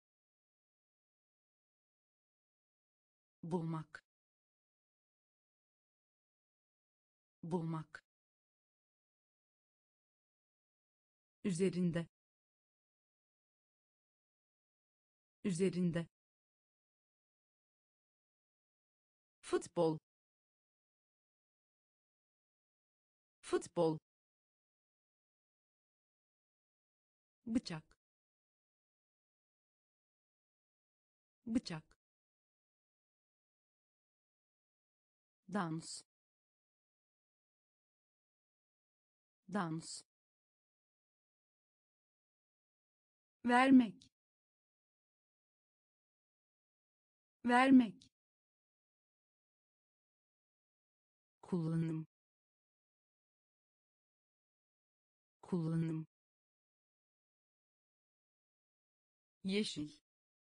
Speaker 2: bulmak, bulmak, üzerinde, üzerinde,
Speaker 1: futbol, futbol,
Speaker 2: bıçak, bıçak,
Speaker 1: dans, dans,
Speaker 2: vermek, vermek,
Speaker 1: kullanım, kullanım, yeşil,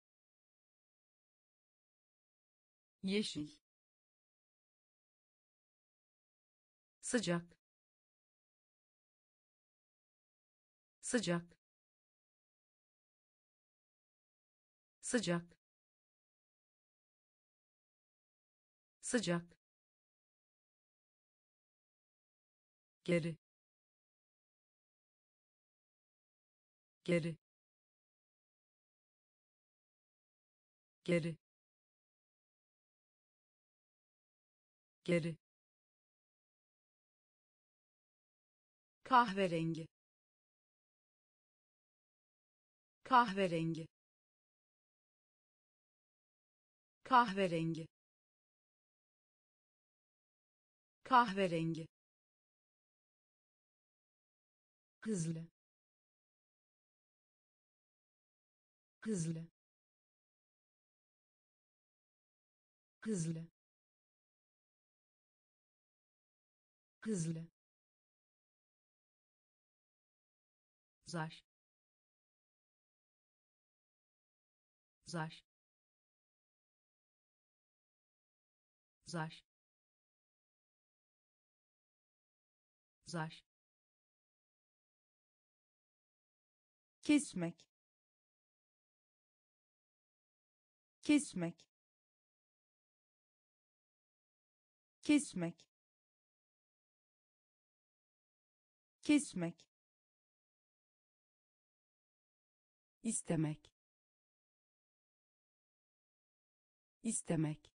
Speaker 1: yeşil, sıcak, sıcak, sıcak, sıcak,
Speaker 2: geri, geri, geri, geri, kahverengi, kahverengi, kahverengi, kahverengi, hızlı, hızlı, hızlı, hızlı,
Speaker 1: zar, zar, zar, zar, kesmek, kesmek, kesmek, kesmek, istemek, istemek,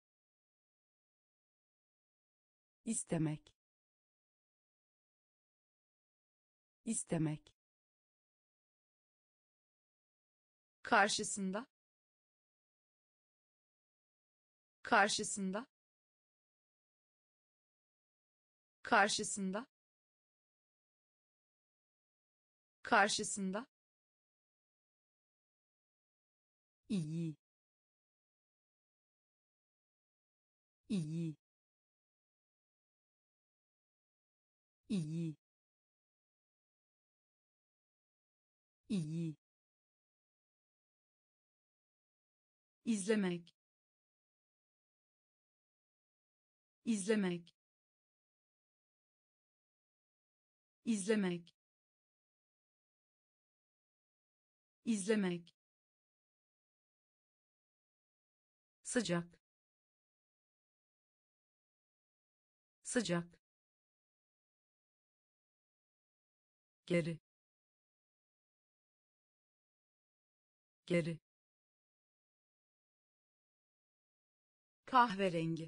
Speaker 1: istemek, istemek, karşısında, karşısında, karşısında karşısında iyi iyi iyi iyi izlemek izlemek izlemek izlemek sıcak sıcak geri geri kahverengi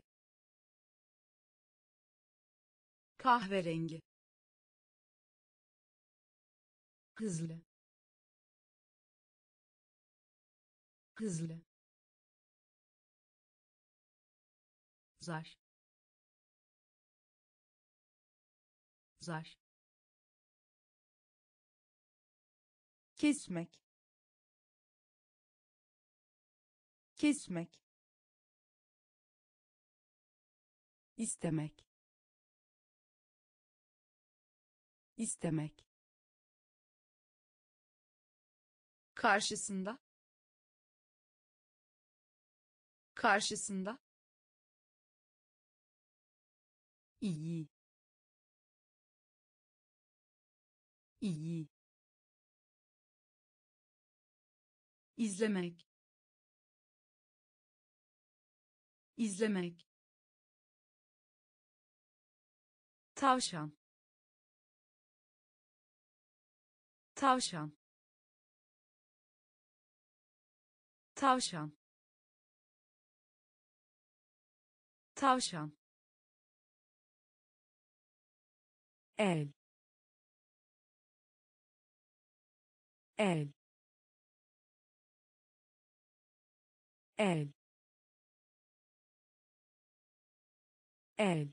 Speaker 1: kahverengi
Speaker 2: hızlı hızlı zar zar
Speaker 1: kesmek kesmek istemek istemek karşısında karşısında iyi iyi izlemek izlemek tavşan tavşan tavşan tavşan el el el el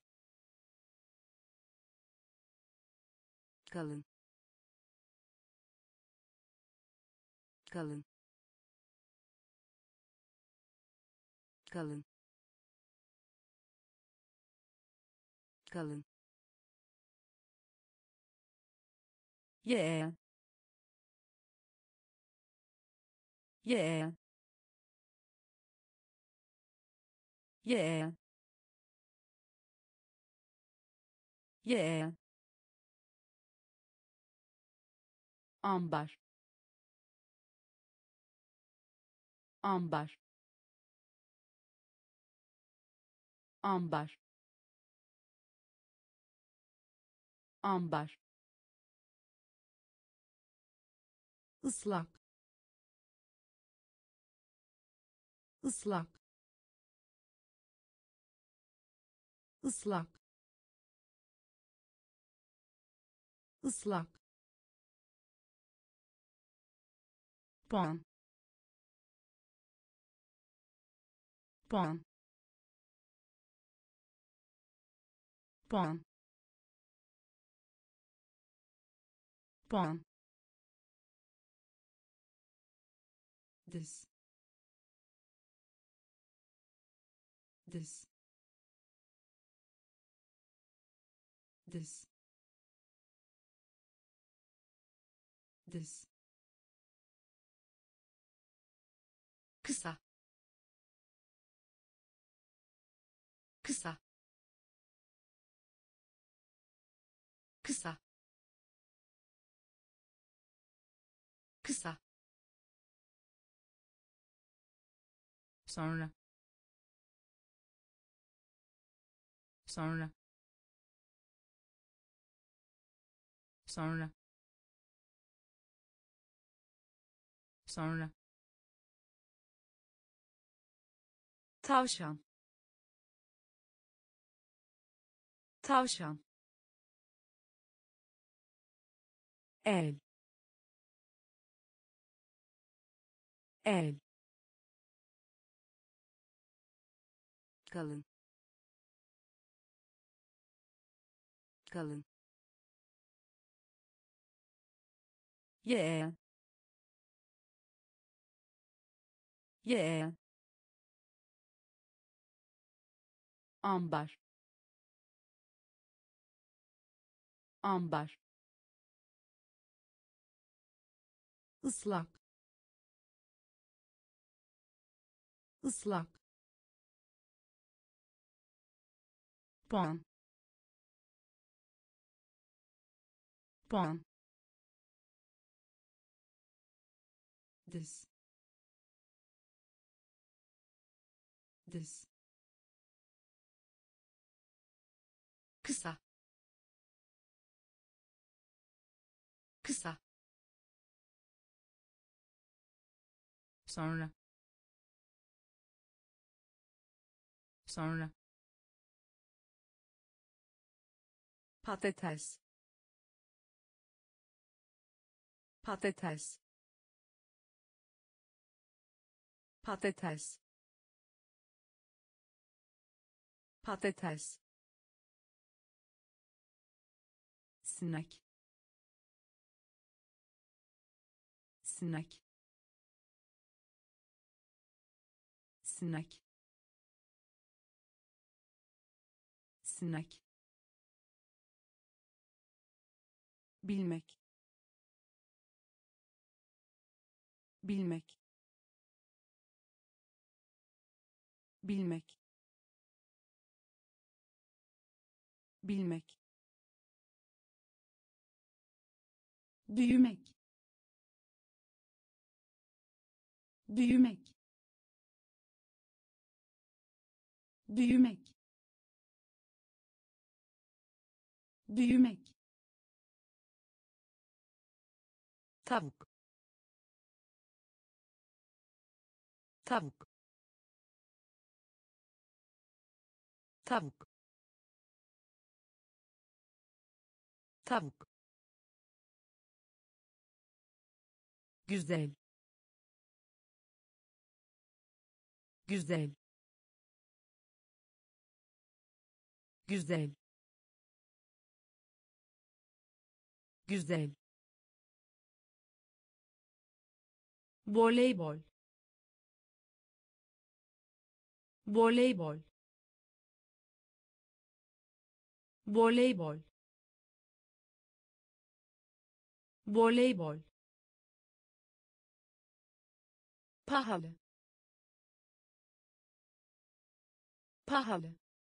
Speaker 1: kalın kalın kalın kalın yeğen yeğen yeğen yeğen ambar ambar ambar ambar ıslak ıslak ıslak ıslak puan puan puan puan diz diz diz diz kısa kısa kısa kısa sonra sonra sonra sonra tavşan tavşan el el kalın kalın, yeğen, yeğen, ambar, ambar, ıslak, ıslak, puan, puan, diz, diz, kısa, kısa, sonra, sonra, patates, patates, patates, patates, sinek, sinek, sinek, sinek, bilmek, bilmek, bilmek, bilmek, büyümek, büyümek, büyümek, büyümek, tavuk, tavuk, tavuk, tavuk, güzel, güzel, güzel, güzel, voleybol, voleybol, voleybol, voleybol, pahalı, pahalı,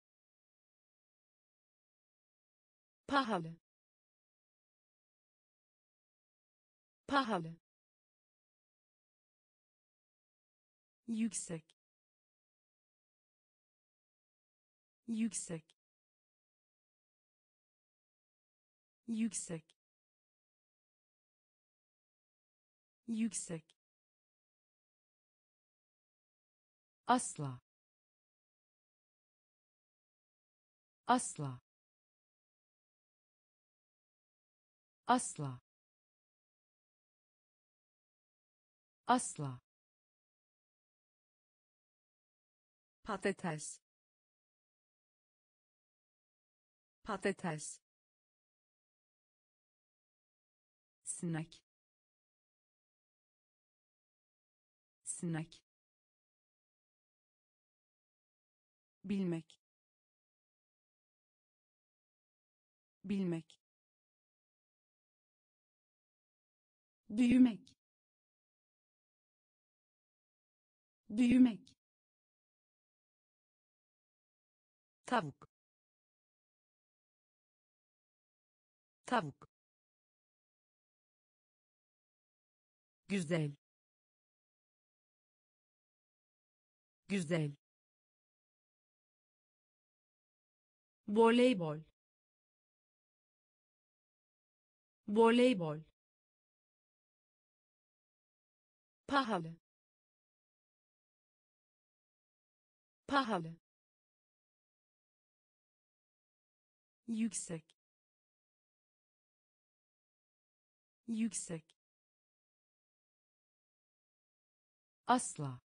Speaker 1: pahalı, pahalı, yüksek, yüksek, yüksek, yüksek, asla, asla, asla, asla, patates, patates, sinek, sinek, bilmek, bilmek, büyümek, büyümek, tavuk, tavuk, güzel, güzel, voleybol, voleybol, pahalı, pahalı, yüksek, yüksek, asla,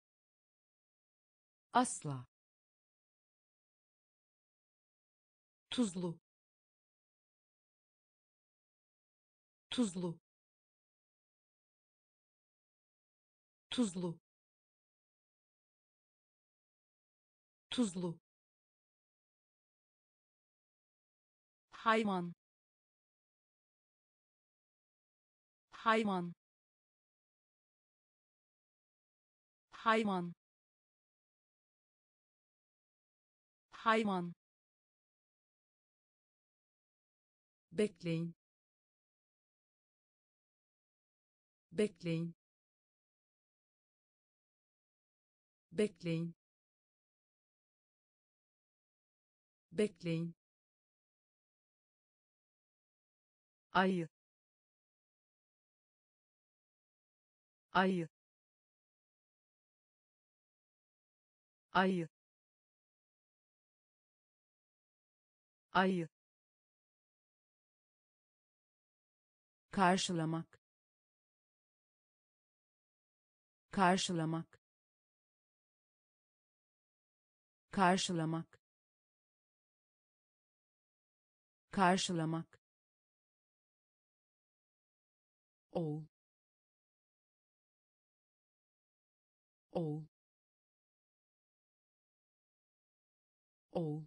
Speaker 1: asla,
Speaker 2: tuzlu tuzlu tuzlu tuzlu hayvan hayvan hayvan hayvan bekleyin bekleyin bekleyin bekleyin ayı ayı ayı ayı karşılamak karşılamak karşılamak karşılamak oğul oğul oğul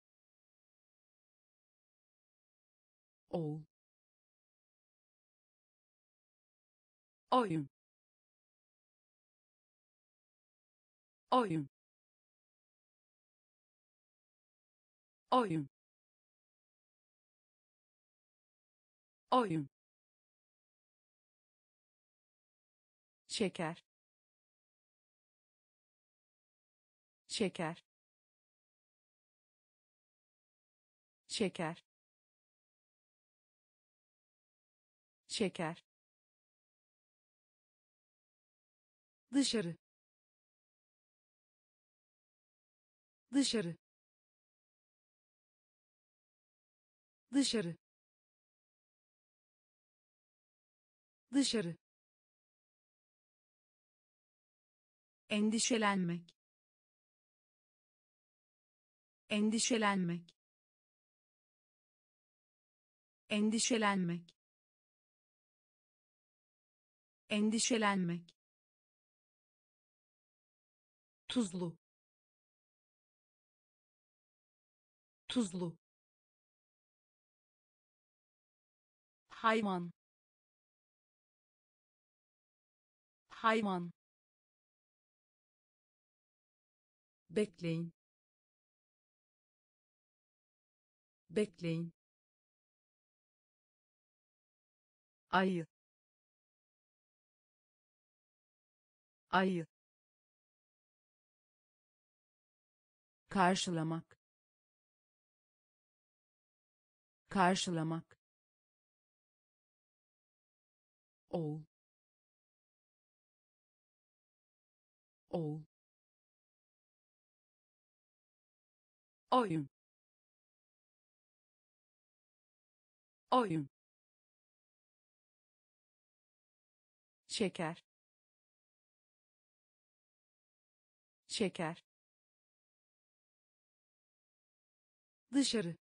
Speaker 2: oğul oyun oyun oyun oyun şeker şeker şeker şeker dışarı dışarı dışarı dışarı endişelenmek endişelenmek endişelenmek endişelenmek tuzlu tuzlu hayvan hayvan bekleyin bekleyin ayı ayı karşılamak karşılamak oğul oğul oyun oyun şeker şeker dışarı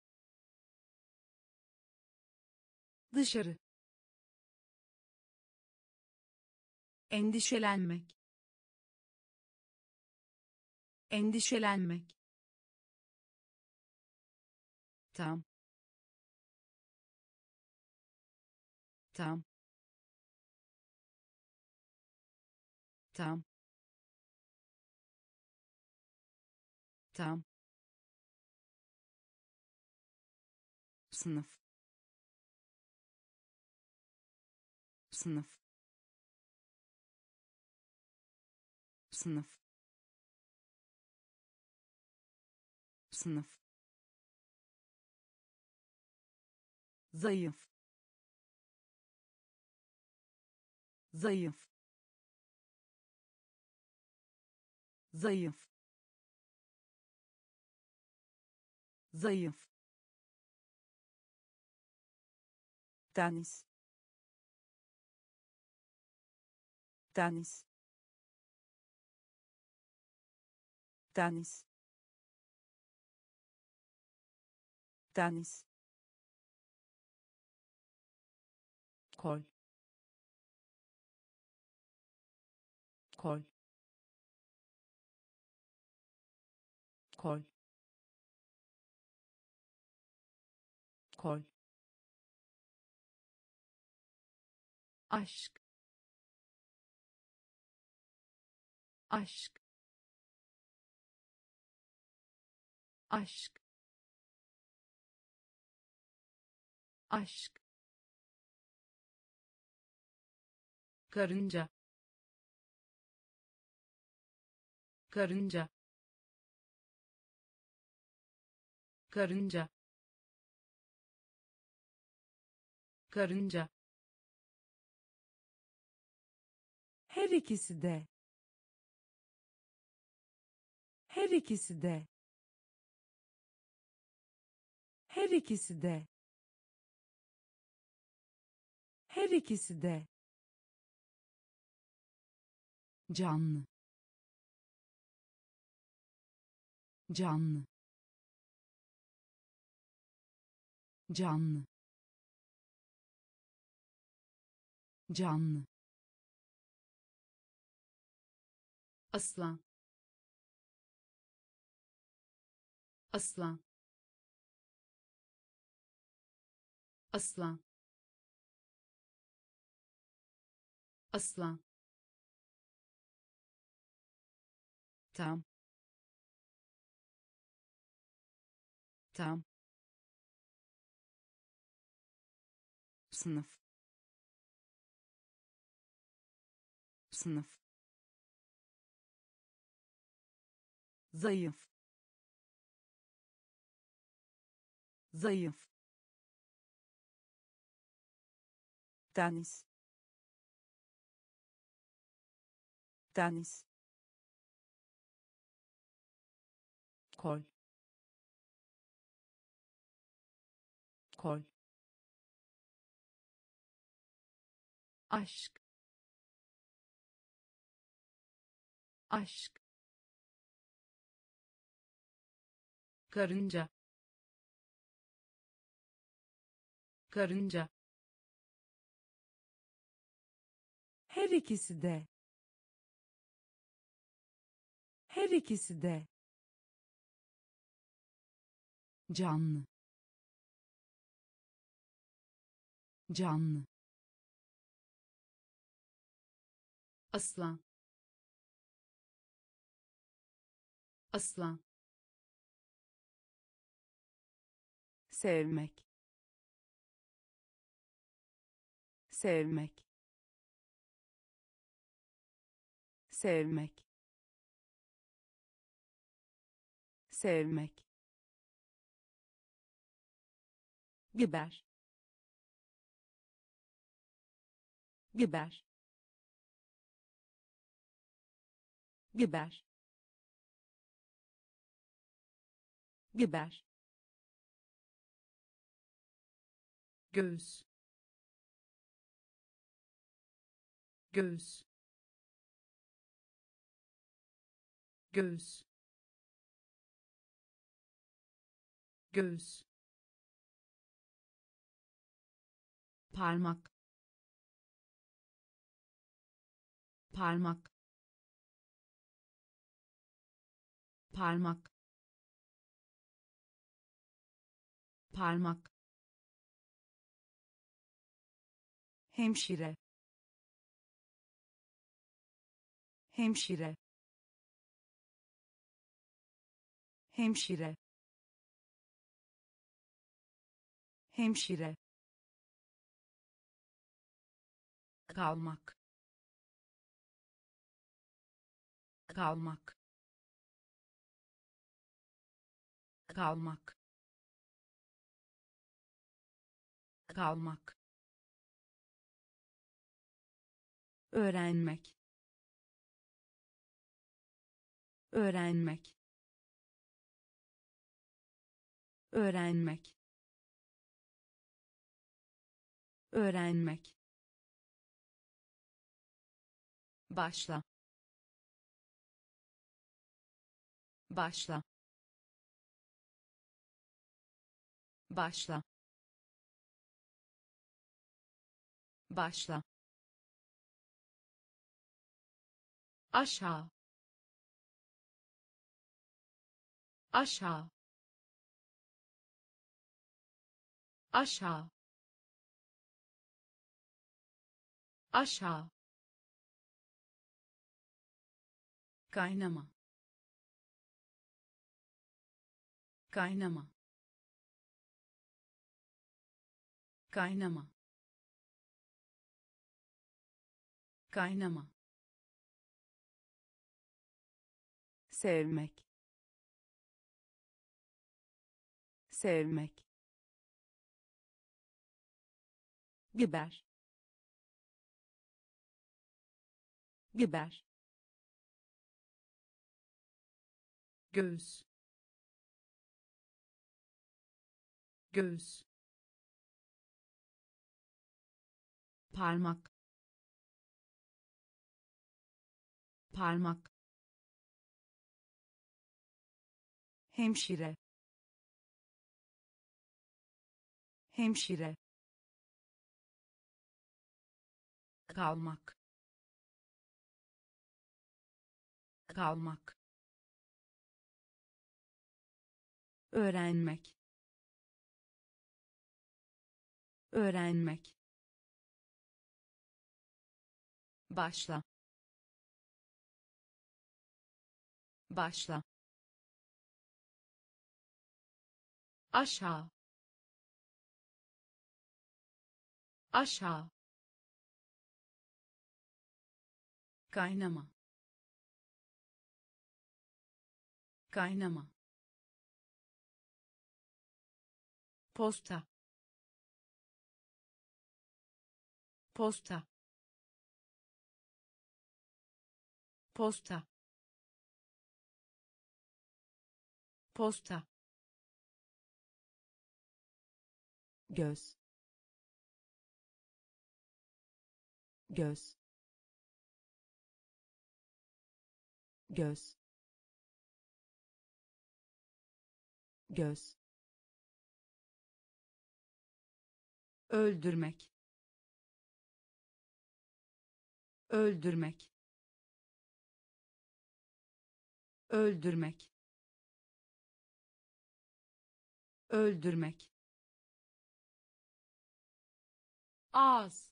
Speaker 2: dışarı endişelenmek endişelenmek tam tam tam tam sınıf sınıf sınıf sınıf zayıf zayıf zayıf zayıf deniz deniz deniz deniz, kol, kol, kol, kol,
Speaker 1: aşk, aşk, aşk, aşk, karınca, karınca, karınca, karınca,
Speaker 2: her ikisi de, her ikisi de, her ikisi de, her ikisi de, canlı, canlı, canlı, canlı,
Speaker 1: aslan, aslan, aslan, aslan,
Speaker 2: tam, tam, sınıf, sınıf, zayıf, zayıf, deniz, deniz, kol, kol,
Speaker 1: aşk, aşk, karınca, karınca,
Speaker 2: her ikisi de, her ikisi de, canlı, canlı,
Speaker 1: aslan, aslan,
Speaker 2: sevmek, sevmek, sevmek, sevmek, biber, biber, biber, biber,
Speaker 1: göğüs, göğüs, göğüs, göğüs, parmak, parmak, parmak, parmak,
Speaker 2: hemşire, hemşire, hemşire, hemşire,
Speaker 1: kalmak, kalmak, kalmak, kalmak,
Speaker 2: öğrenmek, öğrenmek, öğrenmek, öğrenmek,
Speaker 1: başla, başla, Başla. Başla. Aşağı. Aşağı. Aşağı. Aşağı. Kaynama. Kaynama. Kaynama. Kaynama.
Speaker 2: Sevmek. Sevmek. Biber. Biber.
Speaker 1: Göğüs. Göğüs. Parmak. Parmak.
Speaker 2: Hemşire. Hemşire.
Speaker 1: Kalmak. Kalmak.
Speaker 2: Öğrenmek. Öğrenmek.
Speaker 1: Başla. Başla. Aşağı. Aşağı. Kaynama. Kaynama. Posta. Posta. Posta. Posta.
Speaker 2: Göz. Göz. Göz. Göz. Öldürmek. Öldürmek. Öldürmek. Öldürmek.
Speaker 1: Ağız.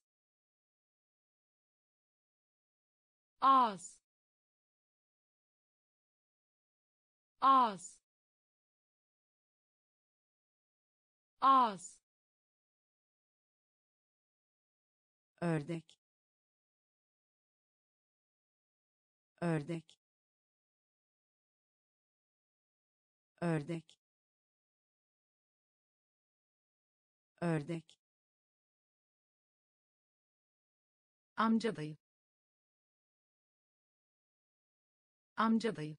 Speaker 1: Ağız. Ağız. Ağız.
Speaker 2: Ördek. Ördek. Ördek. Ördek.
Speaker 1: Amca dayı. Amca dayı.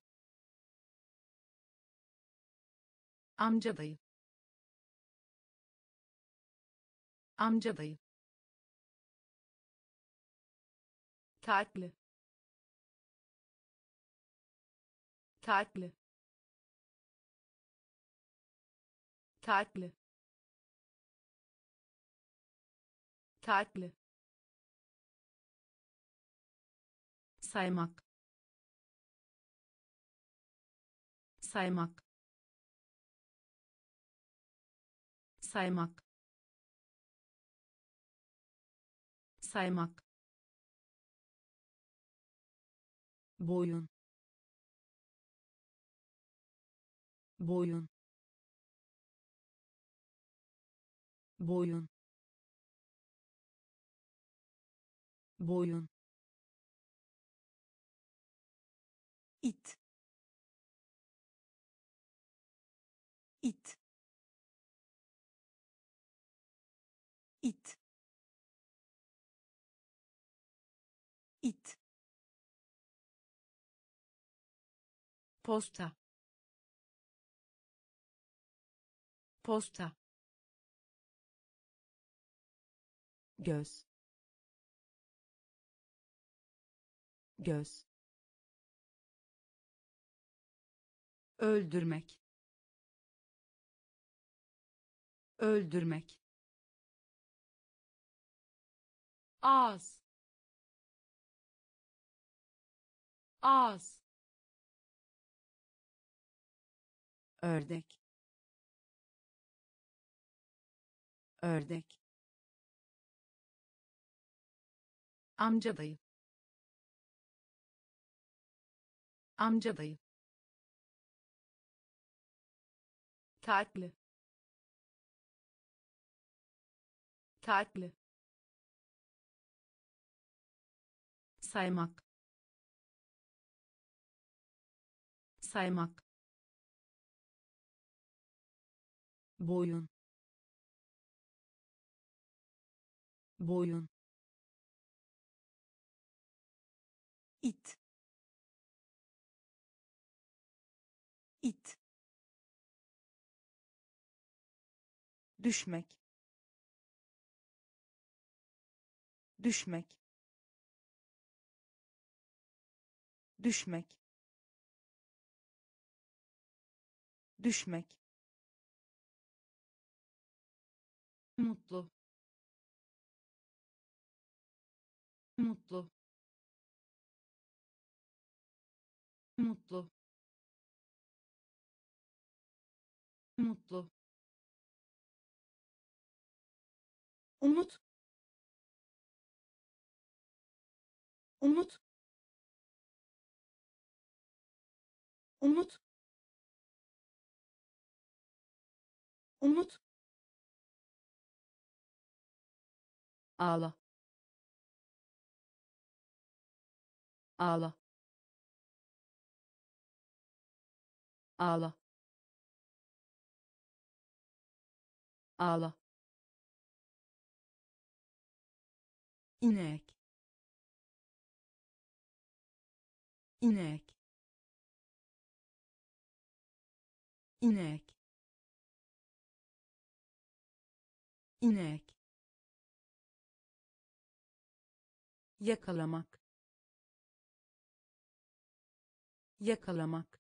Speaker 1: Amca dayı. Amca dayı. Tatlı. Tatlı. Tatlı. Tatlı. Saymak. Saymak. Saymak. Saymak. Boyun. Boyun. Boyun. Boyun.
Speaker 2: it it it it
Speaker 1: Posta. Posta.
Speaker 2: Göz. Göz. Öldürmek.
Speaker 1: öldürmek, ağız, ağız, ördek, ördek, amca dayı, amca dayı, tatlı, tatlı, saymak, saymak, boyun, boyun,
Speaker 2: it, it, düşmek, düşmek, düşmek, düşmek,
Speaker 1: mutlu, mutlu, mutlu, mutlu,
Speaker 2: umut, umut, umut, umut,
Speaker 1: ağla, ağla, ağla, ağla,
Speaker 2: inek, inek, inek, inek, yakalamak, yakalamak,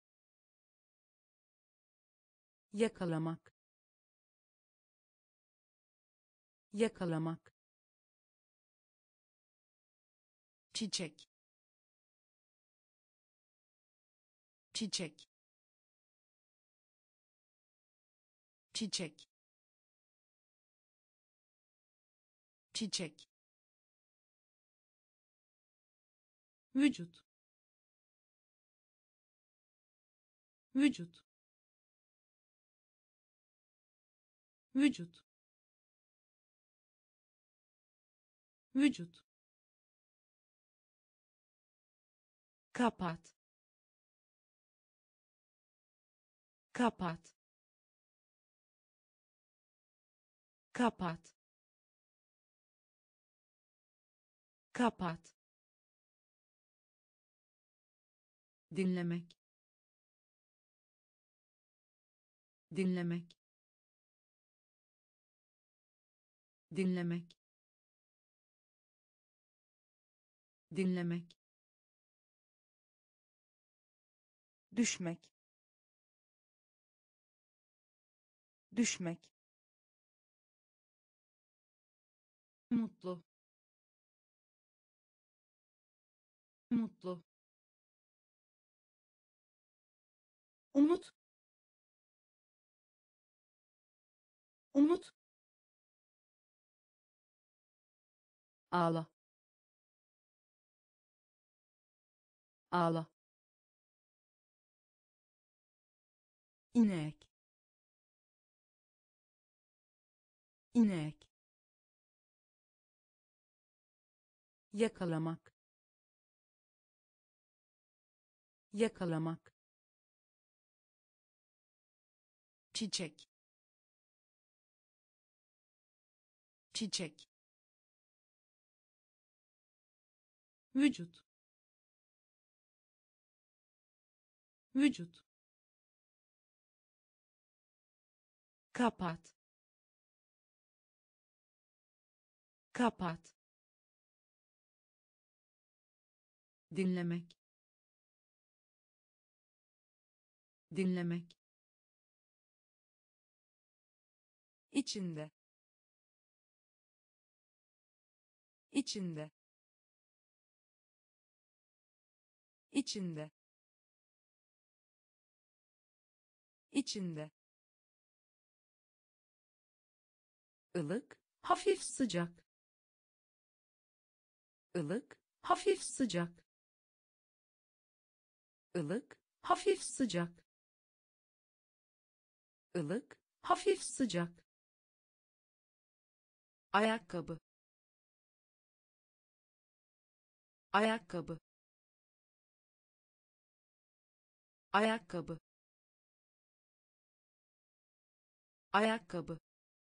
Speaker 2: yakalamak, yakalamak,
Speaker 1: çiçek, çiçek, çiçek, çiçek, vücut, vücut, vücut, vücut,
Speaker 2: kapat, kapat, kapat, kapat,
Speaker 1: dinlemek, dinlemek, dinlemek, dinlemek,
Speaker 2: düşmek, düşmek,
Speaker 1: mutlu, mutlu,
Speaker 2: umut, umut,
Speaker 1: ağla, ağla,
Speaker 2: inek, inek, yakalamak, yakalamak,
Speaker 1: çiçek, çiçek, vücut, vücut,
Speaker 2: kapat, kapat,
Speaker 1: dinlemek, dinlemek,
Speaker 2: içinde içinde içinde içinde ılık hafif sıcak ılık hafif sıcak ılık hafif sıcak ılık hafif sıcak ayakkabı ayakkabı ayakkabı ayakkabı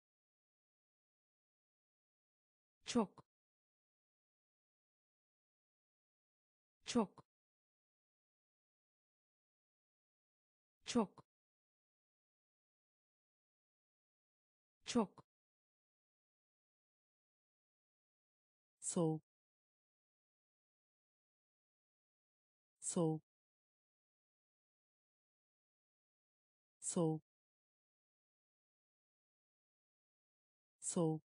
Speaker 2: çok çok çok çok soğuk soğuk soğuk soğuk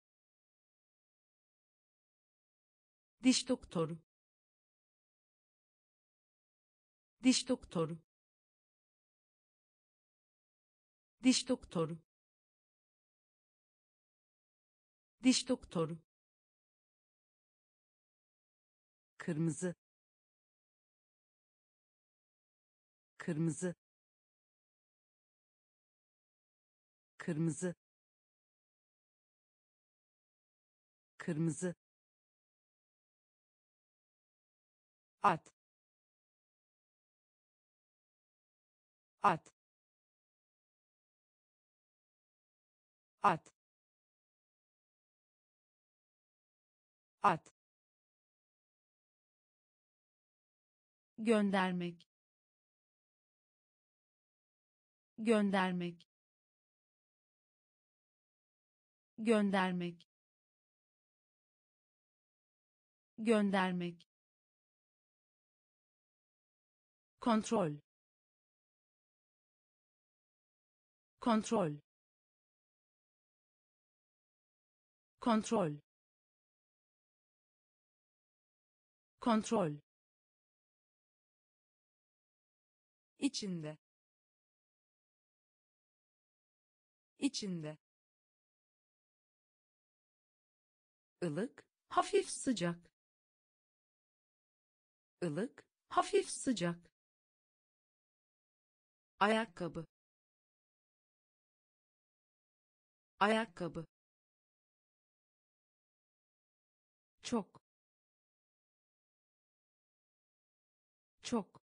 Speaker 2: diş doktoru diş doktoru diş doktoru diş doktoru kırmızı kırmızı kırmızı kırmızı at at at at göndermek göndermek göndermek göndermek kontrol kontrol kontrol kontrol içinde içinde ılık hafif sıcak ılık hafif sıcak ayakkabı ayakkabı çok çok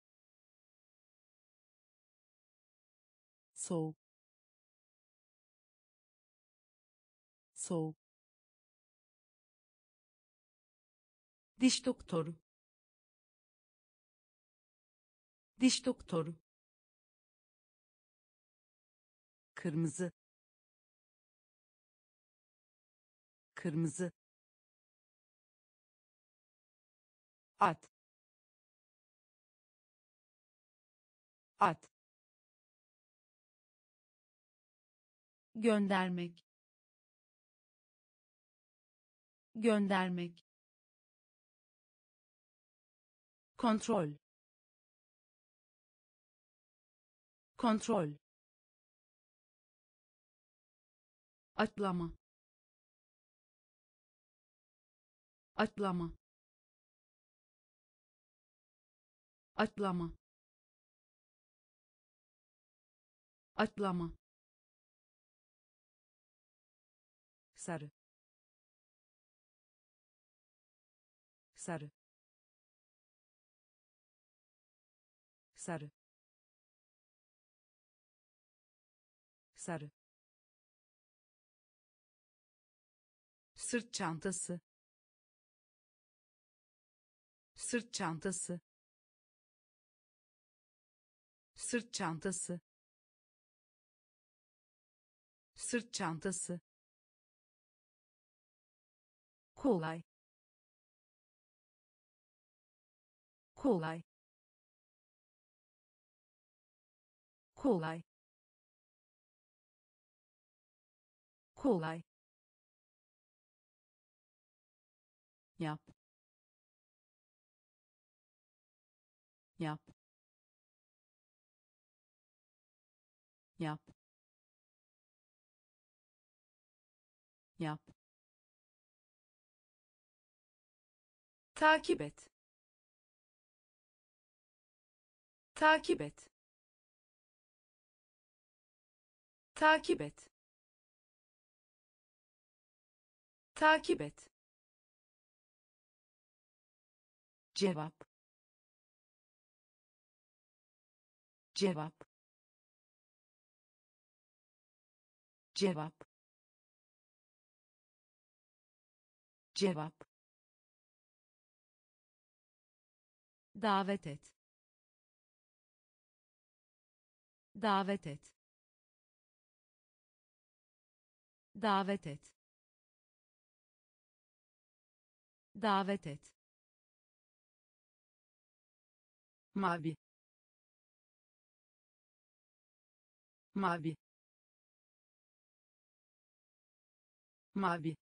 Speaker 2: soğuk soğuk diş doktoru diş doktoru kırmızı kırmızı at at göndermek göndermek kontrol kontrol atlama atlama atlama atlama sarı sarı sarı sarı sırt çantası sırt çantası sırt çantası sırt çantası kolay kolay kolay kolay, yap, yap, yap, yap, takip et, takip et, takip et, takip et, cevap, cevap, cevap, cevap, davet et, davet et, davet et, davet et, mavi, mavi, mavi,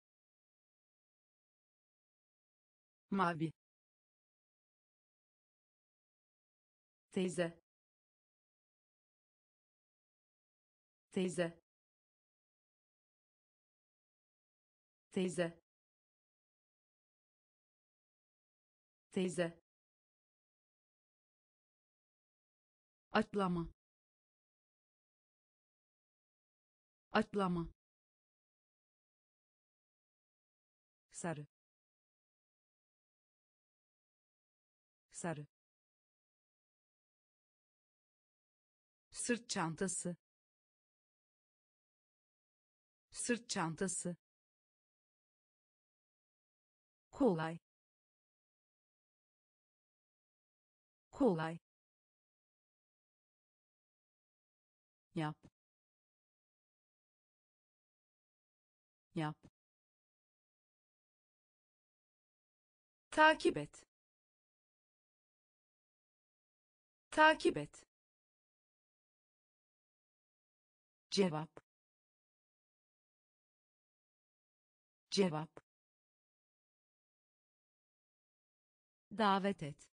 Speaker 2: mavi, teyze, teyze, teyze, teyze, atlama, atlama, sarı, sarı, sırt çantası, sırt çantası, kolay, kolay, yap, yap, takip et, takip et, cevap, cevap, davet et,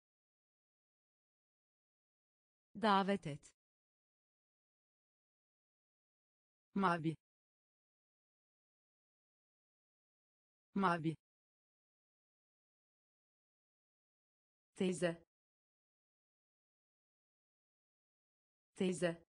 Speaker 2: davet et, mavi, mavi, teyze, teyze,